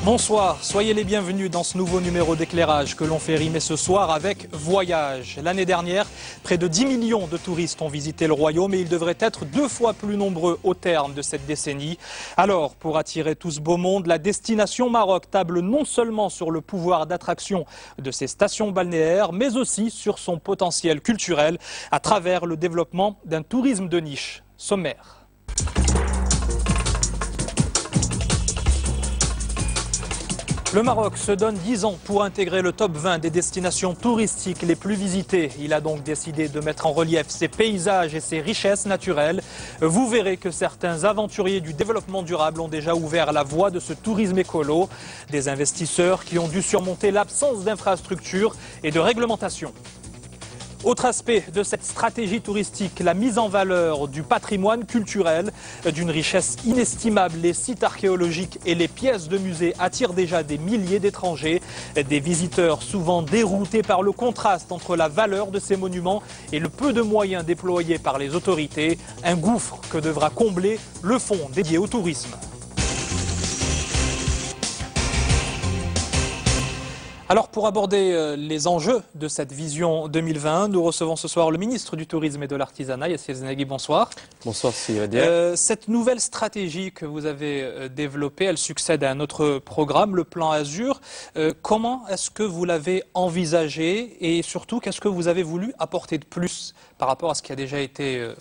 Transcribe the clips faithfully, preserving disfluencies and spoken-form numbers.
Bonsoir, soyez les bienvenus dans ce nouveau numéro d'éclairage que l'on fait rimer ce soir avec Voyage. L'année dernière, près de dix millions de touristes ont visité le royaume et ils devraient être deux fois plus nombreux au terme de cette décennie. Alors, pour attirer tout ce beau monde, la destination Maroc table non seulement sur le pouvoir d'attraction de ses stations balnéaires, mais aussi sur son potentiel culturel à travers le développement d'un tourisme de niche. Sommaire. Le Maroc se donne dix ans pour intégrer le top vingt des destinations touristiques les plus visitées. Il a donc décidé de mettre en relief ses paysages et ses richesses naturelles. Vous verrez que certains aventuriers du développement durable ont déjà ouvert la voie de ce tourisme écolo. Des investisseurs qui ont dû surmonter l'absence d'infrastructures et de réglementation. Autre aspect de cette stratégie touristique, la mise en valeur du patrimoine culturel, d'une richesse inestimable. Les sites archéologiques et les pièces de musée attirent déjà des milliers d'étrangers, des visiteurs souvent déroutés par le contraste entre la valeur de ces monuments et le peu de moyens déployés par les autorités, un gouffre que devra combler le fonds dédié au tourisme. Alors pour aborder les enjeux de cette vision deux mille vingt, nous recevons ce soir le ministre du Tourisme et de l'Artisanat, Yassir Zenaghi, bonsoir. Bonsoir, Sivadia. Euh, cette nouvelle stratégie que vous avez développée, elle succède à un autre programme, le plan Azur. Euh, comment est-ce que vous l'avez envisagé et surtout, qu'est-ce que vous avez voulu apporter de plus par rapport à ce qui a déjà été fait ?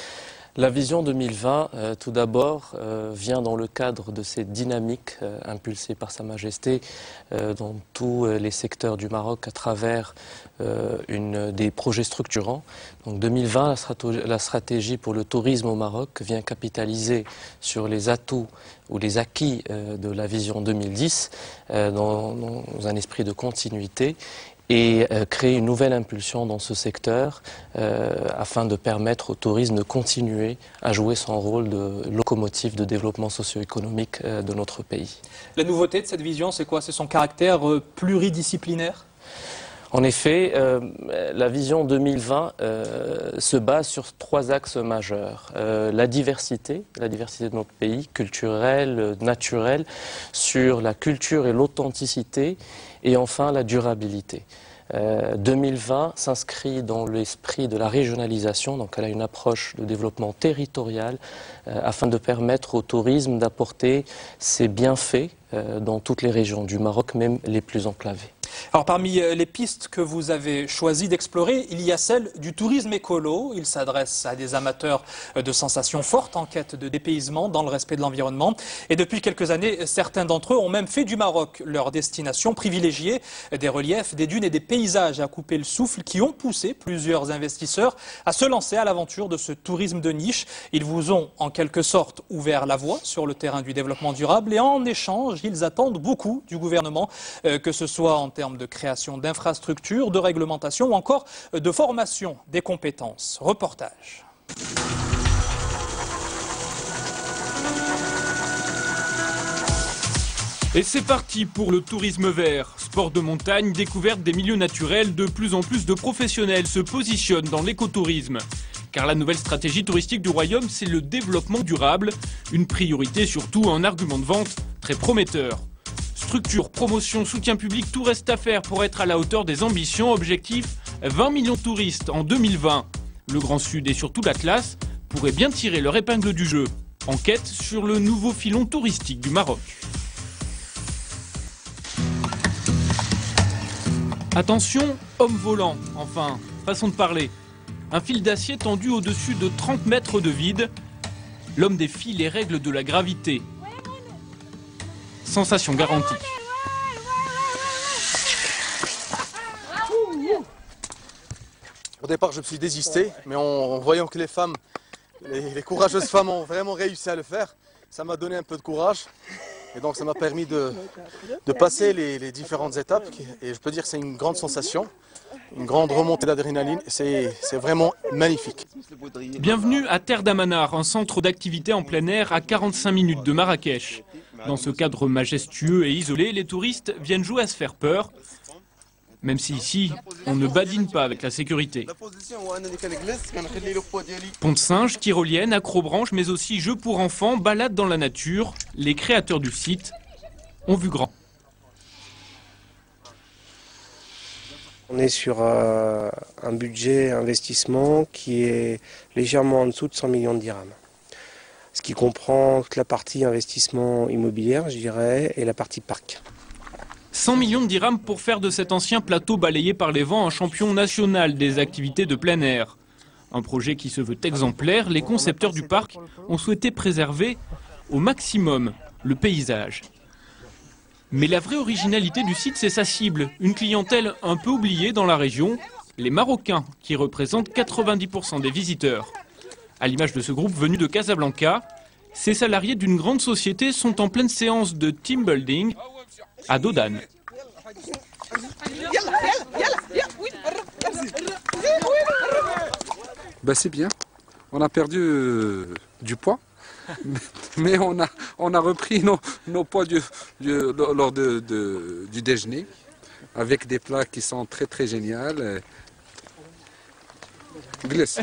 La vision deux mille vingt, euh, tout d'abord, euh, vient dans le cadre de cette dynamique euh, impulsée par Sa Majesté euh, dans tous euh, les secteurs du Maroc à travers euh, une, des projets structurants. Donc deux mille vingt, la stratégie, la stratégie pour le tourisme au Maroc vient capitaliser sur les atouts ou les acquis euh, de la vision deux mille dix euh, dans, dans un esprit de continuité et euh, créer une nouvelle impulsion dans ce secteur euh, afin de permettre au tourisme de continuer à jouer son rôle de locomotive de développement socio-économique euh, de notre pays. La nouveauté de cette vision, c'est quoi? C'est son caractère euh, pluridisciplinaire? En effet, euh, la vision deux mille vingt euh, se base sur trois axes majeurs. Euh, la diversité, la diversité de notre pays, culturelle, naturelle, sur la culture et l'authenticité, et enfin la durabilité. Euh, deux mille vingt s'inscrit dans l'esprit de la régionalisation, donc elle a une approche de développement territorial euh, afin de permettre au tourisme d'apporter ses bienfaits euh, dans toutes les régions du Maroc, même les plus enclavées. Alors parmi les pistes que vous avez choisi d'explorer, il y a celle du tourisme écolo. Il s'adresse à des amateurs de sensations fortes en quête de dépaysement dans le respect de l'environnement. Et depuis quelques années, certains d'entre eux ont même fait du Maroc leur destination privilégiée. Des reliefs, des dunes et des paysages à couper le souffle qui ont poussé plusieurs investisseurs à se lancer à l'aventure de ce tourisme de niche. Ils vous ont en quelque sorte ouvert la voie sur le terrain du développement durable et en échange, ils attendent beaucoup du gouvernement, euh, que ce soit en termes de création d'infrastructures, de réglementation ou encore de formation des compétences. Reportage. Et c'est parti pour le tourisme vert. Sport de montagne, découverte des milieux naturels, de plus en plus de professionnels se positionnent dans l'écotourisme. Car la nouvelle stratégie touristique du royaume, c'est le développement durable, une priorité surtout un argument de vente très prometteur. Structure, promotion, soutien public, tout reste à faire pour être à la hauteur des ambitions. Objectif, vingt millions de touristes en deux mille vingt. Le Grand Sud et surtout l'Atlas pourraient bien tirer leur épingle du jeu. Enquête sur le nouveau filon touristique du Maroc. Attention, homme volant, enfin, façon de parler. Un fil d'acier tendu au-dessus de trente mètres de vide. L'homme défie les règles de la gravité. Sensation garantie. Au départ, je me suis désisté, mais en, en voyant que les femmes, les, les courageuses femmes ont vraiment réussi à le faire, ça m'a donné un peu de courage. Et donc ça m'a permis de, de passer les, les différentes étapes. Et je peux dire que c'est une grande sensation, une grande remontée d'adrénaline. C'est vraiment magnifique. Bienvenue à Terre d'Amanar, un centre d'activité en plein air à quarante-cinq minutes de Marrakech. Dans ce cadre majestueux et isolé, les touristes viennent jouer à se faire peur. Même si ici, on ne badine pas avec la sécurité. Pont de singe, tyrolienne, acrobranche, mais aussi jeux pour enfants, balades dans la nature. Les créateurs du site ont vu grand. On est sur euh, un budget investissement qui est légèrement en dessous de cent millions de dirhams. Ce qui comprend toute la partie investissement immobilière, je dirais, et la partie parc. cent millions de dirhams pour faire de cet ancien plateau balayé par les vents un champion national des activités de plein air. Un projet qui se veut exemplaire, les concepteurs du parc ont souhaité préserver au maximum le paysage. Mais la vraie originalité du site, c'est sa cible, une clientèle un peu oubliée dans la région, les Marocains, qui représentent quatre-vingt-dix pour cent des visiteurs. À l'image de ce groupe venu de Casablanca, ces salariés d'une grande société sont en pleine séance de team building à Dodane. Ben c'est bien, on a perdu euh, du poids. Mais on a, on a repris nos, nos poids du, du, lors de, de, du déjeuner avec des plats qui sont très très géniaux. Glisse.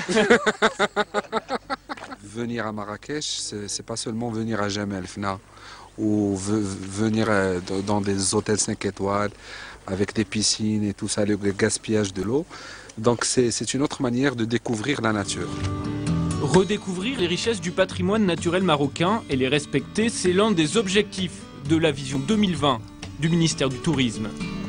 Venir à Marrakech, c'est pas seulement venir à Jemaa el Fna ou venir dans des hôtels cinq étoiles avec des piscines et tout ça, le gaspillage de l'eau. Donc c'est une autre manière de découvrir la nature. Redécouvrir les richesses du patrimoine naturel marocain et les respecter, c'est l'un des objectifs de la vision deux mille vingt du ministère du Tourisme.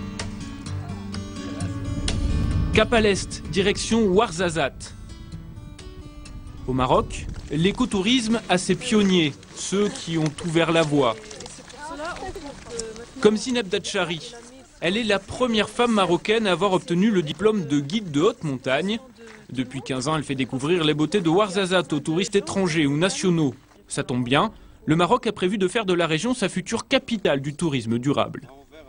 Cap à l'est, direction Ouarzazate. Au Maroc, l'écotourisme a ses pionniers, ceux qui ont ouvert la voie. Comme Zineb Datchari, elle est la première femme marocaine à avoir obtenu le diplôme de guide de haute montagne. Depuis quinze ans, elle fait découvrir les beautés de Ouarzazate aux touristes étrangers ou nationaux. Ça tombe bien, le Maroc a prévu de faire de la région sa future capitale du tourisme durable.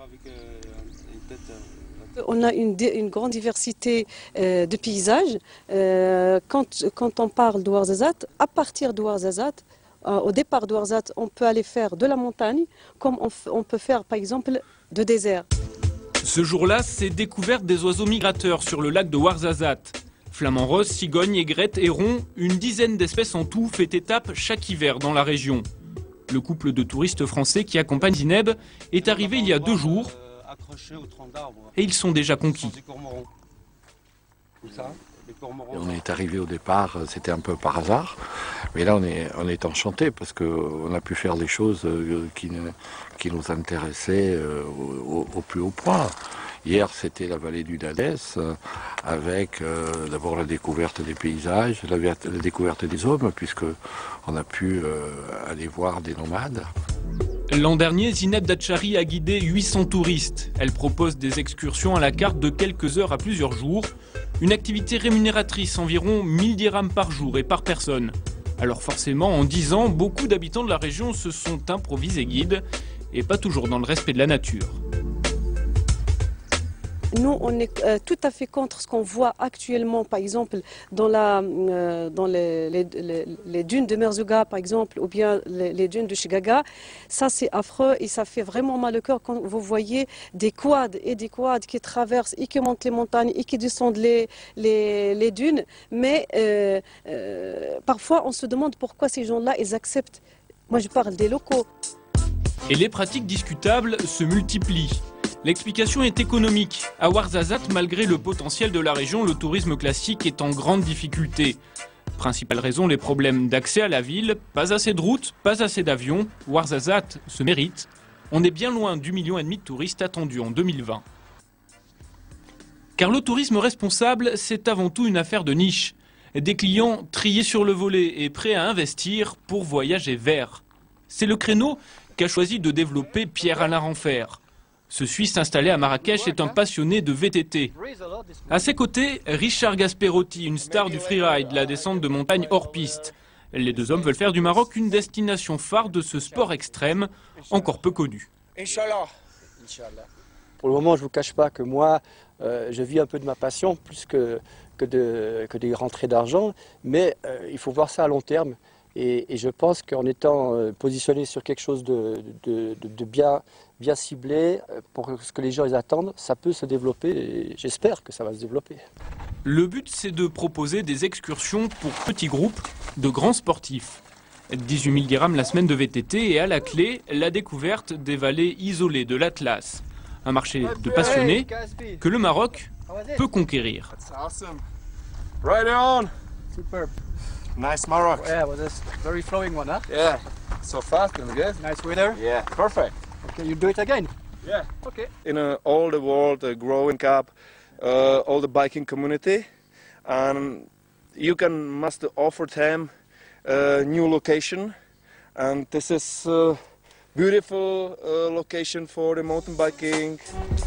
On a une, une grande diversité euh, de paysages. Euh, quand, quand on parle d'Ouarzazate, à partir d'Ouarzazate, euh, au départ d'Ouarzazate, on peut aller faire de la montagne, comme on, on peut faire par exemple de désert. Ce jour-là, c'est découverte des oiseaux migrateurs sur le lac de Ouarzazate. Flamand rose, cigogne, aigrette, héron, une dizaine d'espèces en tout fait étape chaque hiver dans la région. Le couple de touristes français qui accompagne Zineb est arrivé il y a deux jours et ils sont déjà conquis. On est arrivé au départ, c'était un peu par hasard, mais là on est, on est enchanté parce qu'on a pu faire des choses qui, qui nous intéressaient au, au plus haut point. Hier, c'était la vallée du Dadès, avec euh, d'abord la découverte des paysages, la, la découverte des hommes, puisqu'on a pu euh, aller voir des nomades. L'an dernier, Zineb Datchari a guidé huit cents touristes. Elle propose des excursions à la carte de quelques heures à plusieurs jours. Une activité rémunératrice, environ mille dirhams par jour et par personne. Alors forcément, en dix ans, beaucoup d'habitants de la région se sont improvisés guides, et pas toujours dans le respect de la nature. Nous, on est euh, tout à fait contre ce qu'on voit actuellement, par exemple, dans, la, euh, dans les, les, les, les dunes de Merzouga, par exemple, ou bien les, les dunes de Chigaga. Ça, c'est affreux et ça fait vraiment mal au cœur quand vous voyez des quads et des quads qui traversent et qui montent les montagnes et qui descendent les, les, les dunes. Mais euh, euh, parfois, on se demande pourquoi ces gens-là, ils acceptent. Moi, je parle des locaux. Et les pratiques discutables se multiplient. L'explication est économique. À Ouarzazate, malgré le potentiel de la région, le tourisme classique est en grande difficulté. Principale raison, les problèmes d'accès à la ville, pas assez de routes, pas assez d'avions. Ouarzazate se mérite. On est bien loin du million et demi de touristes attendus en deux mille vingt. Car le tourisme responsable, c'est avant tout une affaire de niche. Des clients triés sur le volet et prêts à investir pour voyager vert. C'est le créneau qu'a choisi de développer Pierre-Alain Renfer. Ce Suisse installé à Marrakech est un passionné de V T T. À ses côtés, Richard Gasperotti, une star du freeride, la descente de montagne hors piste. Les deux hommes veulent faire du Maroc une destination phare de ce sport extrême, encore peu connu. Inch'Allah. Pour le moment, je ne vous cache pas que moi, euh, je vis un peu de ma passion plus que, que, de, que des rentrées d'argent, mais euh, il faut voir ça à long terme. Et, et je pense qu'en étant euh, positionné sur quelque chose de, de, de, de bien, bien ciblé, pour ce que les gens ils attendent, ça peut se développer et j'espère que ça va se développer. Le but, c'est de proposer des excursions pour petits groupes de grands sportifs. dix-huit mille dirhams la semaine de V T T et à la clé, la découverte des vallées isolées de l'Atlas. Un marché de passionnés que le Maroc peut conquérir. Right on. Superb. Nice Maroc. Yeah, well, that's very flowing one, huh? Yeah. So fast and good. Nice weather. Yeah. Perfect. Okay, you do it again. Yeah. Okay. In uh, all the world, uh, growing up, uh, all the biking community, and you can must offer them a new location, and this is a beautiful uh, location for the mountain biking.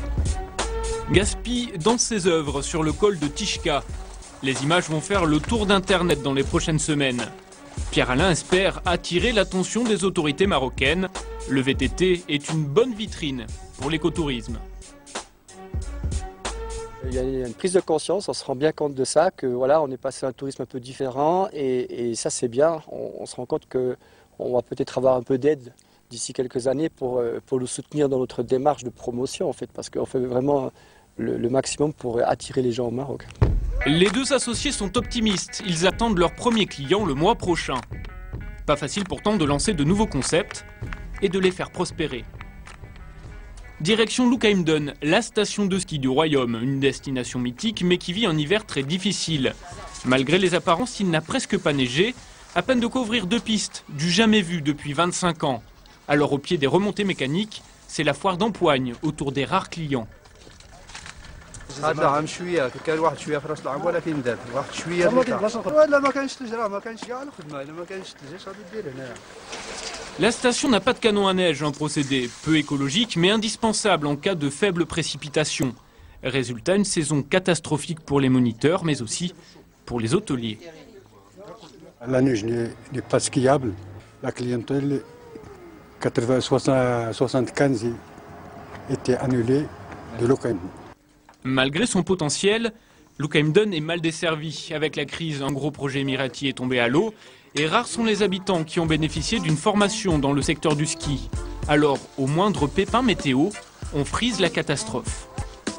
Gaspi dans ses œuvres sur le col de Tishka. Les images vont faire le tour d'Internet dans les prochaines semaines. Pierre-Alain espère attirer l'attention des autorités marocaines. Le V T T est une bonne vitrine pour l'écotourisme. Il y a une prise de conscience, on se rend bien compte de ça, que voilà, on est passé à un tourisme un peu différent et, et ça c'est bien. On, on se rend compte qu'on va peut-être avoir un peu d'aide d'ici quelques années pour, pour le soutenir dans notre démarche de promotion en fait, parce qu'on fait vraiment le, le maximum pour attirer les gens au Maroc. Les deux associés sont optimistes, ils attendent leur premier client le mois prochain. Pas facile pourtant de lancer de nouveaux concepts et de les faire prospérer. Direction Loukhaïmden, la station de ski du royaume, une destination mythique mais qui vit un hiver très difficile. Malgré les apparences, il n'a presque pas neigé, à peine de couvrir deux pistes, du jamais vu depuis vingt-cinq ans. Alors au pied des remontées mécaniques, c'est la foire d'empoigne autour des rares clients. هذا عام شويه كان واحد شويه في راس العام ولكن داب واحد شويه ولا ما كانش ثلج راه ما كانش كاع الخدمه الا ما كانش ثلج غادي دير هنايا. La station n'a pas de canon à neige, un procédé peu écologique mais indispensable en cas de faibles précipitations. Résultat, une saison catastrophique pour les moniteurs mais aussi pour les hôteliers. La neige n'est pas skiable. La clientèle soixante-quinze était annulée de Loukhaïmden. Malgré son potentiel, Loukhaïmden est mal desservi. Avec la crise, un gros projet émirati est tombé à l'eau et rares sont les habitants qui ont bénéficié d'une formation dans le secteur du ski. Alors, au moindre pépin météo, on frise la catastrophe.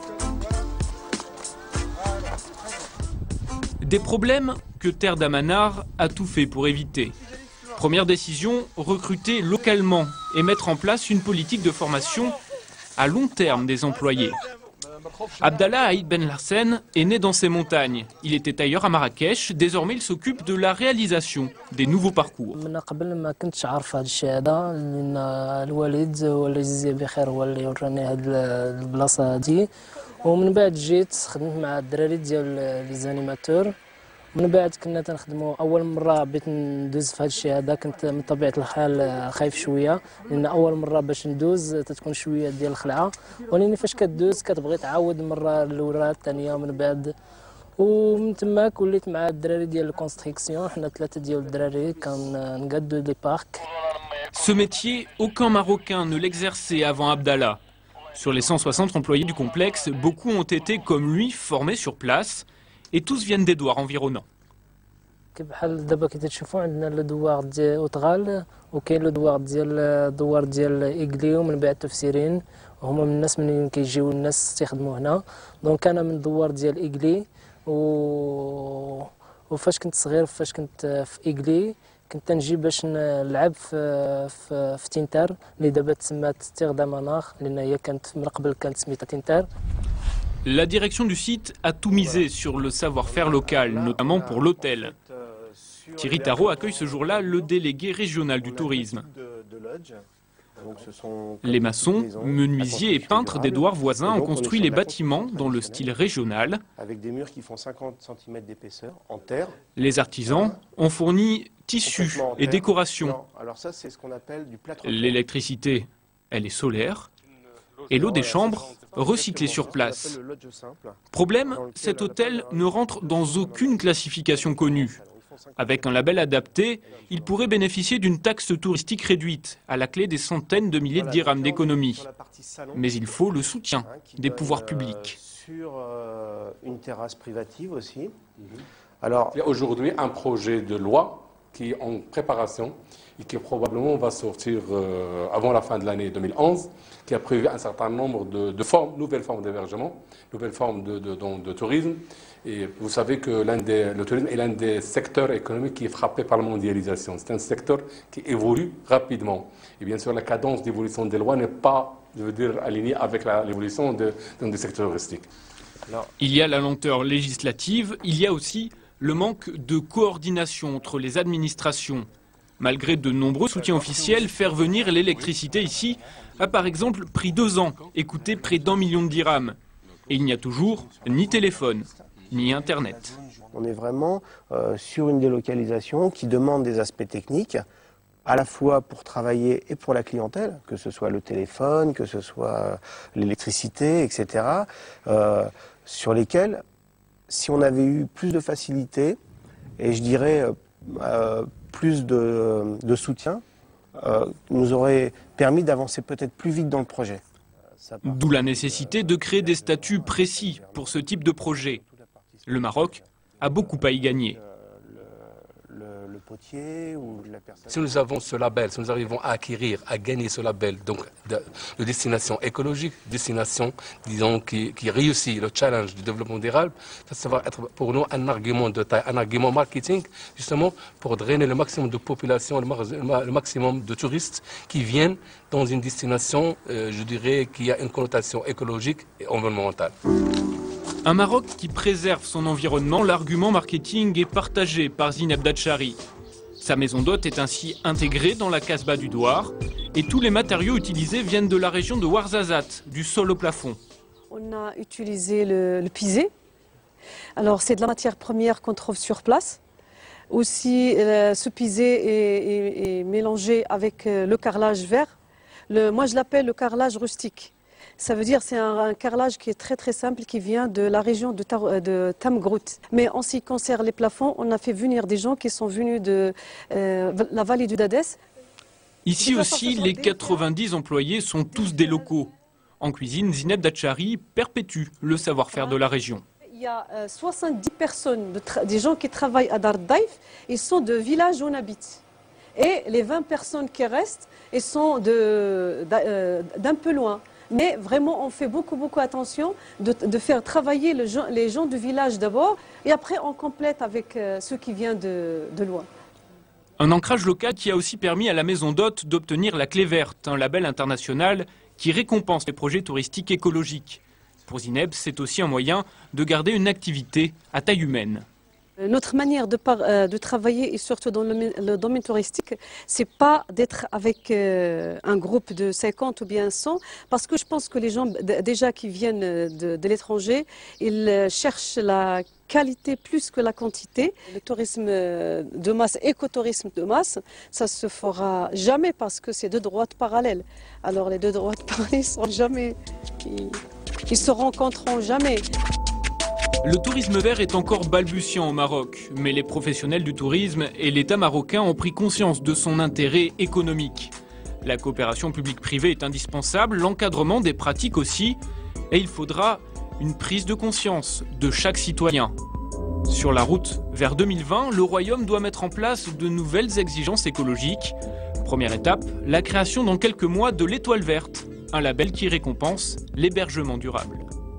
Des problèmes que Terre d'Amanar a tout fait pour éviter. Première décision, recruter localement et mettre en place une politique de formation à long terme des employés. Abdallah Aïd Ben Larsen est né dans ces montagnes. Il était ailleurs à Marrakech. Désormais, il s'occupe de la réalisation des nouveaux parcours. من بعد كنا تنخدموا اول مره بغيت ندوز في هذا الشيء هذا كنت من طبيعه الحال خايف شويه لان اول مره باش ندوز تتكون شويه ديال الخلعه ولكن فاش كدوز كتبغي تعاود المره الاولى الثانيه من بعد ومن تماك وليت مع الدراري ديال الكونستركسيون حنا ثلاثه ديال الدراري كنقادو لي بارك. Ce métier, aucun Marocain ne l'exerçait avant Abdallah. Sur les cent soixante employés du complexe, beaucoup ont été comme lui formés sur place. Et tous viennent des douars environnants. بحال دابا كي تشوفوا عندنا الدوار ديال اوتغال وكاين الدوار ديال الدوار ديال ايغلي ومن بعد تفسيرين هما من الناس من كيجيو الناس تيخدموا هنا دونك انا من الدوار ديال ايغلي و وفاش كنت صغير فاش كنت في ايغلي كنت تنجي باش نلعب في في, في تينتار اللي دابا تسمات تيغ داماناخ لان هي كانت من قبل كانت سميتها تينتار. La direction du site a tout misé sur le savoir-faire local, notamment pour l'hôtel. Thierry Tarot accueille ce jour-là le délégué régional du tourisme. Les maçons, menuisiers et peintres des douars voisins ont construit les bâtiments dans le style régional. Avec des murs qui font cinquante centimètres d'épaisseur en terre. Les artisans ont fourni tissus et décorations. L'électricité, elle est solaire. Et l'eau des chambres, recyclée sur place. Problème, cet hôtel ne rentre dans aucune classification connue. Avec un label adapté, il pourrait bénéficier d'une taxe touristique réduite, à la clé des centaines de milliers de dirhams d'économie. Mais il faut le soutien des pouvoirs publics. Sur une terrasse privative aussi. Alors, il y a aujourd'hui un projet de loi qui est en préparation et qui probablement va sortir euh, avant la fin de l'année deux mille onze, qui a prévu un certain nombre de, de formes, nouvelles formes d'hébergement, nouvelles formes de, de, de, de tourisme. Et vous savez que des, le tourisme est l'un des secteurs économiques qui est frappé par la mondialisation. C'est un secteur qui évolue rapidement. Et bien sûr, la cadence d'évolution des lois n'est pas, je veux dire, alignée avec l'évolution de, de, du secteur touristique. Alors, il y a la lenteur législative, il y a aussi le manque de coordination entre les administrations. Malgré de nombreux soutiens officiels, faire venir l'électricité ici a par exemple pris deux ans et coûté près d'un million de dirhams. Et il n'y a toujours ni téléphone, ni Internet. On est vraiment euh, sur une délocalisation qui demande des aspects techniques, à la fois pour travailler et pour la clientèle, que ce soit le téléphone, que ce soit l'électricité, et cetera, euh, sur lesquels, si on avait eu plus de facilité, et je dirais euh, plus de, de soutien, euh, nous aurait permis d'avancer peut-être plus vite dans le projet. D'où la nécessité de créer des statuts précis pour ce type de projet. Le Maroc a beaucoup à y gagner. Si nous avons ce label, si nous arrivons à acquérir, à gagner ce label, donc de, de destination écologique, destination, disons, qui, qui réussit le challenge du développement durable, ça, ça va être pour nous un argument de taille, un argument marketing, justement, pour drainer le maximum de population, le, le maximum de touristes qui viennent dans une destination, euh, je dirais, qui a une connotation écologique et environnementale. Un Maroc qui préserve son environnement, l'argument marketing est partagé par Zineb Dachari. Sa maison d'hôte est ainsi intégrée dans la Casbah du Douar et tous les matériaux utilisés viennent de la région de Ouarzazate, du sol au plafond. On a utilisé le, le pisé. Alors c'est de la matière première qu'on trouve sur place. Aussi euh, ce pisé est, est, est mélangé avec euh, le carrelage vert. Le, moi je l'appelle le carrelage rustique. Ça veut dire que c'est un, un carrelage qui est très très simple, qui vient de la région de, de Tamgrout. Mais en ce qui concerne les plafonds, on a fait venir des gens qui sont venus de euh, la vallée du Dadès. Ici aussi, les quatre-vingt-dix employés sont tous des locaux. En cuisine, Zineb Dachari perpétue le savoir-faire de la région. Il y a euh, soixante-dix personnes, de des gens qui travaillent à Dar Daïf, ils sont de villages où on habite. Et les vingt personnes qui restent, ils sont d'un peu loin. Mais vraiment, on fait beaucoup, beaucoup attention de, de faire travailler le, les gens du village d'abord, et après on complète avec euh, ceux qui viennent de, de loin. Un ancrage local qui a aussi permis à la maison d'hôte d'obtenir la clé verte, un label international qui récompense les projets touristiques écologiques. Pour Zineb, c'est aussi un moyen de garder une activité à taille humaine. Notre manière de, par, euh, de travailler, et surtout dans le, le domaine touristique, c'est pas d'être avec euh, un groupe de cinquante ou bien cent, parce que je pense que les gens déjà qui viennent de, de l'étranger, ils cherchent la qualité plus que la quantité. Le tourisme de masse, écotourisme de masse, ça se fera jamais parce que c'est deux droites parallèles. Alors les deux droites parallèles sont jamais, ils, ils se rencontreront jamais. Le tourisme vert est encore balbutiant au Maroc, mais les professionnels du tourisme et l'État marocain ont pris conscience de son intérêt économique. La coopération publique-privée est indispensable, l'encadrement des pratiques aussi, et il faudra une prise de conscience de chaque citoyen. Sur la route vers deux mille vingt, le Royaume doit mettre en place de nouvelles exigences écologiques. Première étape, la création dans quelques mois de l'Étoile verte, un label qui récompense l'hébergement durable.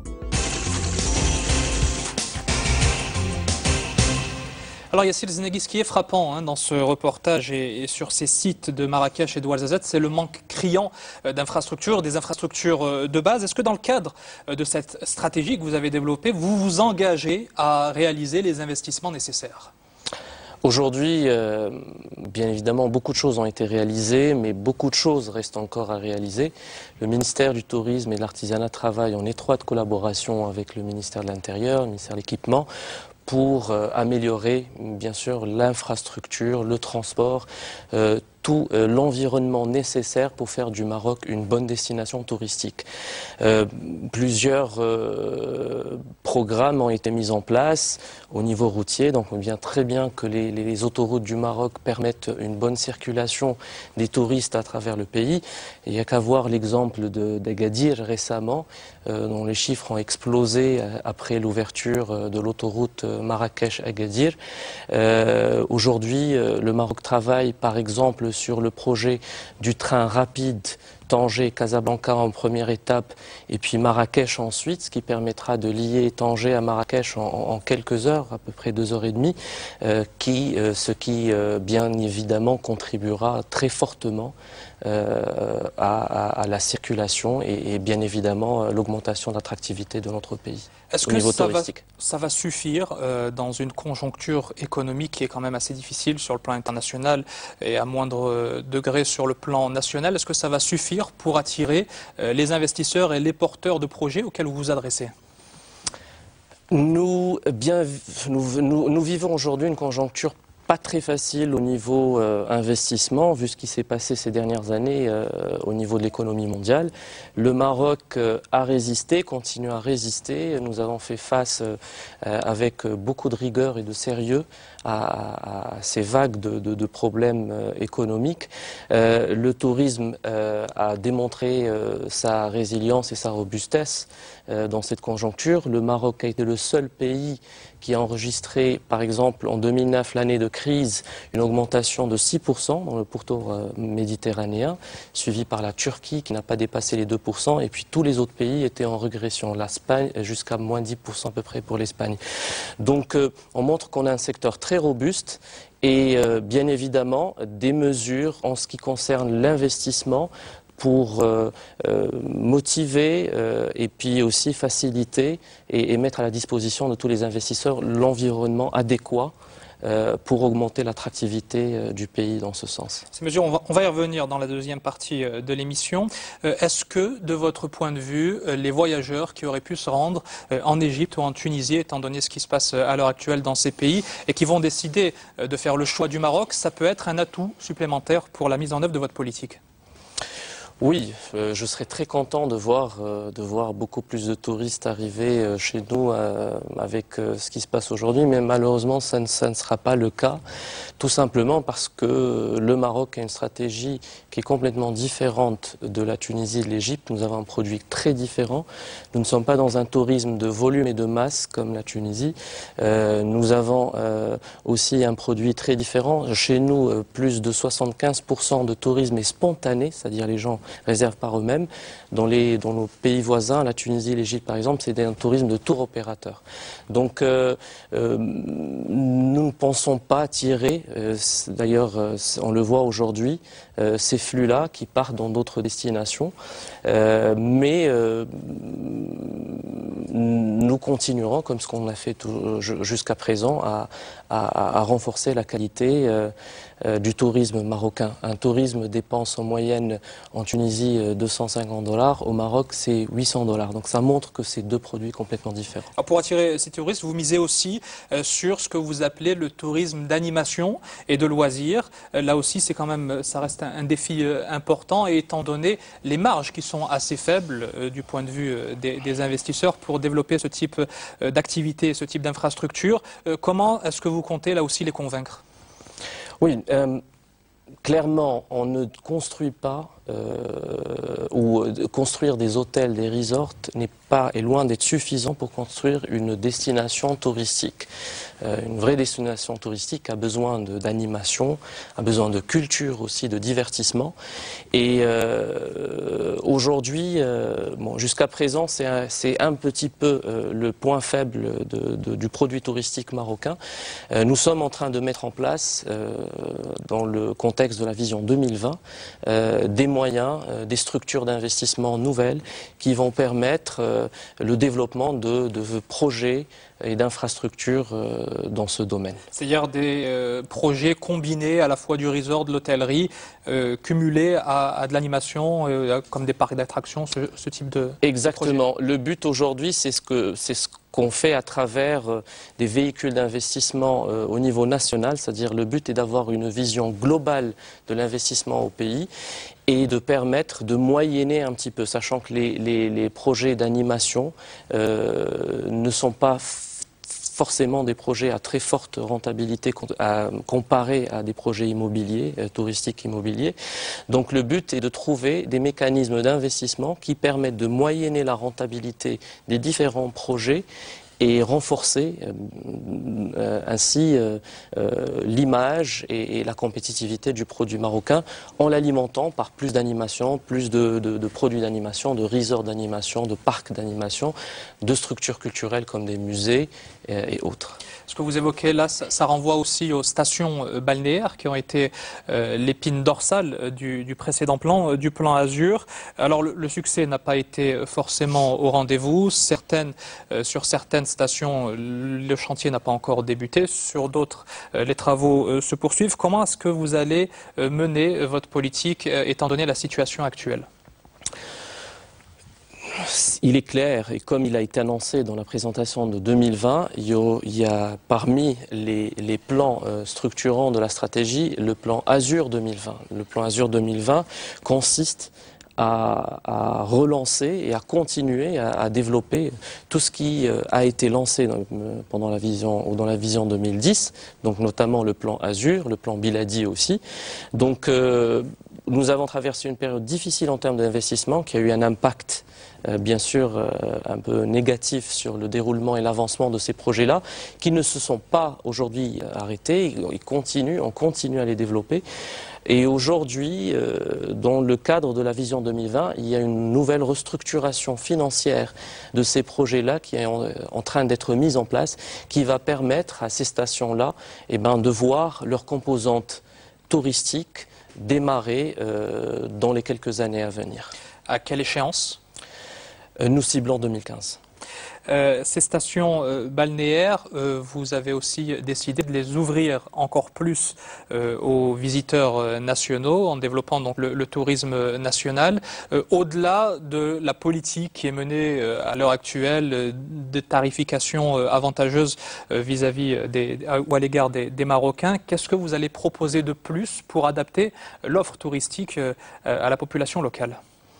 Alors Yassir Zeneghi, ce qui est frappant hein, dans ce reportage et, et sur ces sites de Marrakech et d'Ouarzazate, c'est le manque criant euh, d'infrastructures, des infrastructures euh, de base. Est-ce que dans le cadre euh, de cette stratégie que vous avez développée, vous vous engagez à réaliser les investissements nécessaires ? Aujourd'hui, euh, bien évidemment, beaucoup de choses ont été réalisées, mais beaucoup de choses restent encore à réaliser. Le ministère du Tourisme et de l'Artisanat travaille en étroite collaboration avec le ministère de l'Intérieur, le ministère de l'Équipement, pour euh, améliorer, bien sûr, l'infrastructure, le transport, euh, tout tout euh, l'environnement nécessaire pour faire du Maroc une bonne destination touristique. Euh, plusieurs euh, programmes ont été mis en place au niveau routier, donc on voit très bien que les, les autoroutes du Maroc permettent une bonne circulation des touristes à travers le pays. Il n'y a qu'à voir l'exemple d'Agadir récemment, euh, dont les chiffres ont explosé après l'ouverture de l'autoroute Marrakech-Agadir. Euh, Aujourd'hui, euh, le Maroc travaille par exemple sur le projet du train rapide Tanger-Casablanca en première étape et puis Marrakech ensuite, ce qui permettra de lier Tanger à Marrakech en, en quelques heures, à peu près deux heures et demie, euh, qui, euh, ce qui euh, bien évidemment contribuera très fortement euh, à, à, à la circulation et, et bien évidemment à l'augmentation de l'attractivité de notre pays. Est-ce que ça va, ça va suffire euh, dans une conjoncture économique qui est quand même assez difficile sur le plan international et à moindre euh, degré sur le plan national? Est-ce que ça va suffire pour attirer euh, les investisseurs et les porteurs de projets auxquels vous vous adressez? Nous, bien, nous, nous, nous vivons aujourd'hui une conjoncture pas très facile au niveau euh, investissement, vu ce qui s'est passé ces dernières années euh, au niveau de l'économie mondiale. Le Maroc euh, a résisté, continue à résister. Nous avons fait face euh, avec beaucoup de rigueur et de sérieux à, à ces vagues de, de, de problèmes euh, économiques. Euh, le tourisme euh, a démontré euh, sa résilience et sa robustesse euh, dans cette conjoncture. Le Maroc a été le seul pays qui a enregistré, par exemple, en deux mille neuf, l'année de crise, une augmentation de six pour cent dans le pourtour euh, méditerranéen, suivi par la Turquie qui n'a pas dépassé les deux pour cent, et puis tous les autres pays étaient en régression. L'Espagne, jusqu'à moins dix pour cent à peu près pour l'Espagne. Donc, euh, on montre qu'on a un secteur très robuste et, euh, bien évidemment, des mesures en ce qui concerne l'investissement pour euh, euh, motiver euh, et puis aussi faciliter et, et mettre à la disposition de tous les investisseurs l'environnement adéquat euh, pour augmenter l'attractivité euh, du pays dans ce sens. Ces mesures, on va, on va y revenir dans la deuxième partie euh, de l'émission. Euh, Est-ce que, de votre point de vue, euh, les voyageurs qui auraient pu se rendre euh, en Égypte ou en Tunisie, étant donné ce qui se passe euh, à l'heure actuelle dans ces pays, et qui vont décider euh, de faire le choix du Maroc, ça peut être un atout supplémentaire pour la mise en œuvre de votre politique? Oui, euh, je serais très content de voir, euh, de voir beaucoup plus de touristes arriver euh, chez nous euh, avec euh, ce qui se passe aujourd'hui, mais malheureusement ça ne, ça ne sera pas le cas, tout simplement parce que le Maroc a une stratégie qui est complètement différente de la Tunisie et de l'Égypte. Nous avons un produit très différent. Nous ne sommes pas dans un tourisme de volume et de masse comme la Tunisie. Euh, nous avons euh, aussi un produit très différent. Chez nous, euh, plus de soixante-quinze pour cent de tourisme est spontané, c'est-à-dire les gens réservent par eux-mêmes. Dans, les, dans nos pays voisins, la Tunisie et l'Égypte par exemple, c'est un tourisme de tour opérateur. Donc euh, euh, nous ne pensons pas tirer, euh, d'ailleurs euh, on le voit aujourd'hui, euh, ces flux-là qui partent dans d'autres destinations, euh, mais euh, nous continuerons, comme ce qu'on a fait jusqu'à présent, à, à, à renforcer la qualité euh, euh, du tourisme marocain. Un tourisme dépense en moyenne en Tunisie deux cent cinquante dollars, au Maroc c'est huit cents dollars. Donc ça montre que c'est deux produits complètement différents. Alors pour attirer ces touristes, vous misez aussi euh, sur ce que vous appelez le tourisme d'animation et de loisirs. Euh, là aussi, c'est quand même, ça reste un, un défi euh, important, et étant donné les marges qui sont assez faibles euh, du point de vue euh, des, des investisseurs pour développer ce type euh, d'activité, ce type d'infrastructure, euh, comment est-ce que vous comptez là aussi les convaincre? Oui. Euh... Clairement, on ne construit pas, euh, ou euh, construire des hôtels, des resorts n'est pas, est loin d'être suffisant pour construire une destination touristique. Euh, une vraie destination touristique a besoin d'animation, a besoin de culture aussi, de divertissement. Et euh, aujourd'hui, euh, bon, jusqu'à présent, c'est un, un petit peu euh, le point faible de, de, du produit touristique marocain. Euh, nous sommes en train de mettre en place, euh, dans le contexte de la vision deux mille vingt, euh, des moyens, euh, des structures d'investissement nouvelles qui vont permettre euh, le développement de, de projets et d'infrastructures euh, dans ce domaine. C'est-à-dire des euh, projets combinés à la fois du resort, de l'hôtellerie, euh, cumulés à, à de l'animation, euh, comme des parcs d'attractions, ce, ce type de Exactement. Le but aujourd'hui, c'est ce que c'est ce qu'on fait à travers euh, des véhicules d'investissement euh, au niveau national, c'est-à-dire le but est d'avoir une vision globale de l'investissement au pays et de permettre de moyenner un petit peu, sachant que les, les, les projets d'animation euh, ne sont pas forcément des projets à très forte rentabilité comparés à des projets immobiliers, euh, touristiques immobiliers. Donc le but est de trouver des mécanismes d'investissement qui permettent de moyenner la rentabilité des différents projets et renforcer euh, euh, ainsi euh, euh, l'image et, et la compétitivité du produit marocain en l'alimentant par plus d'animation, plus de, de, de produits d'animation, de resorts d'animation, de parcs d'animation, de structures culturelles comme des musées euh, et autres. Ce que vous évoquez là, ça, ça renvoie aussi aux stations euh, balnéaires qui ont été euh, l'épine dorsale euh, du, du précédent plan, euh, du plan Azur. Alors le, le succès n'a pas été forcément au rendez-vous. Certaines, euh, sur certaines stations, euh, le chantier n'a pas encore débuté. Sur d'autres, euh, les travaux euh, se poursuivent. Comment est-ce que vous allez euh, mener euh, votre politique euh, étant donné la situation actuelle ? Il est clair, et comme il a été annoncé dans la présentation de deux mille vingt, il y a, il y a parmi les, les plans euh, structurants de la stratégie, le plan Azur deux mille vingt. Le plan Azur deux mille vingt consiste à, à relancer et à continuer à, à développer tout ce qui euh, a été lancé dans, euh, pendant la vision, ou dans la vision deux mille dix, donc notamment le plan Azur, le plan Biladi aussi. Donc euh, nous avons traversé une période difficile en termes d'investissement qui a eu un impact Euh, bien sûr euh, un peu négatif sur le déroulement et l'avancement de ces projets-là, qui ne se sont pas aujourd'hui arrêtés, ils continuent, on continue à les développer. Et aujourd'hui, euh, dans le cadre de la vision deux mille vingt, il y a une nouvelle restructuration financière de ces projets-là qui est en, en train d'être mise en place, qui va permettre à ces stations-là eh ben, de voir leurs composantes touristiques démarrer euh, dans les quelques années à venir. À quelle échéance ? Nous ciblons deux mille quinze. Euh, ces stations euh, balnéaires, euh, vous avez aussi décidé de les ouvrir encore plus euh, aux visiteurs euh, nationaux en développant donc le, le tourisme national. Euh, au-delà de la politique qui est menée euh, à l'heure actuelle euh, de tarification euh, avantageuse euh, vis-à-vis des, ou à l'égard des, des Marocains, qu'est-ce que vous allez proposer de plus pour adapter l'offre touristique euh, à la population locale ?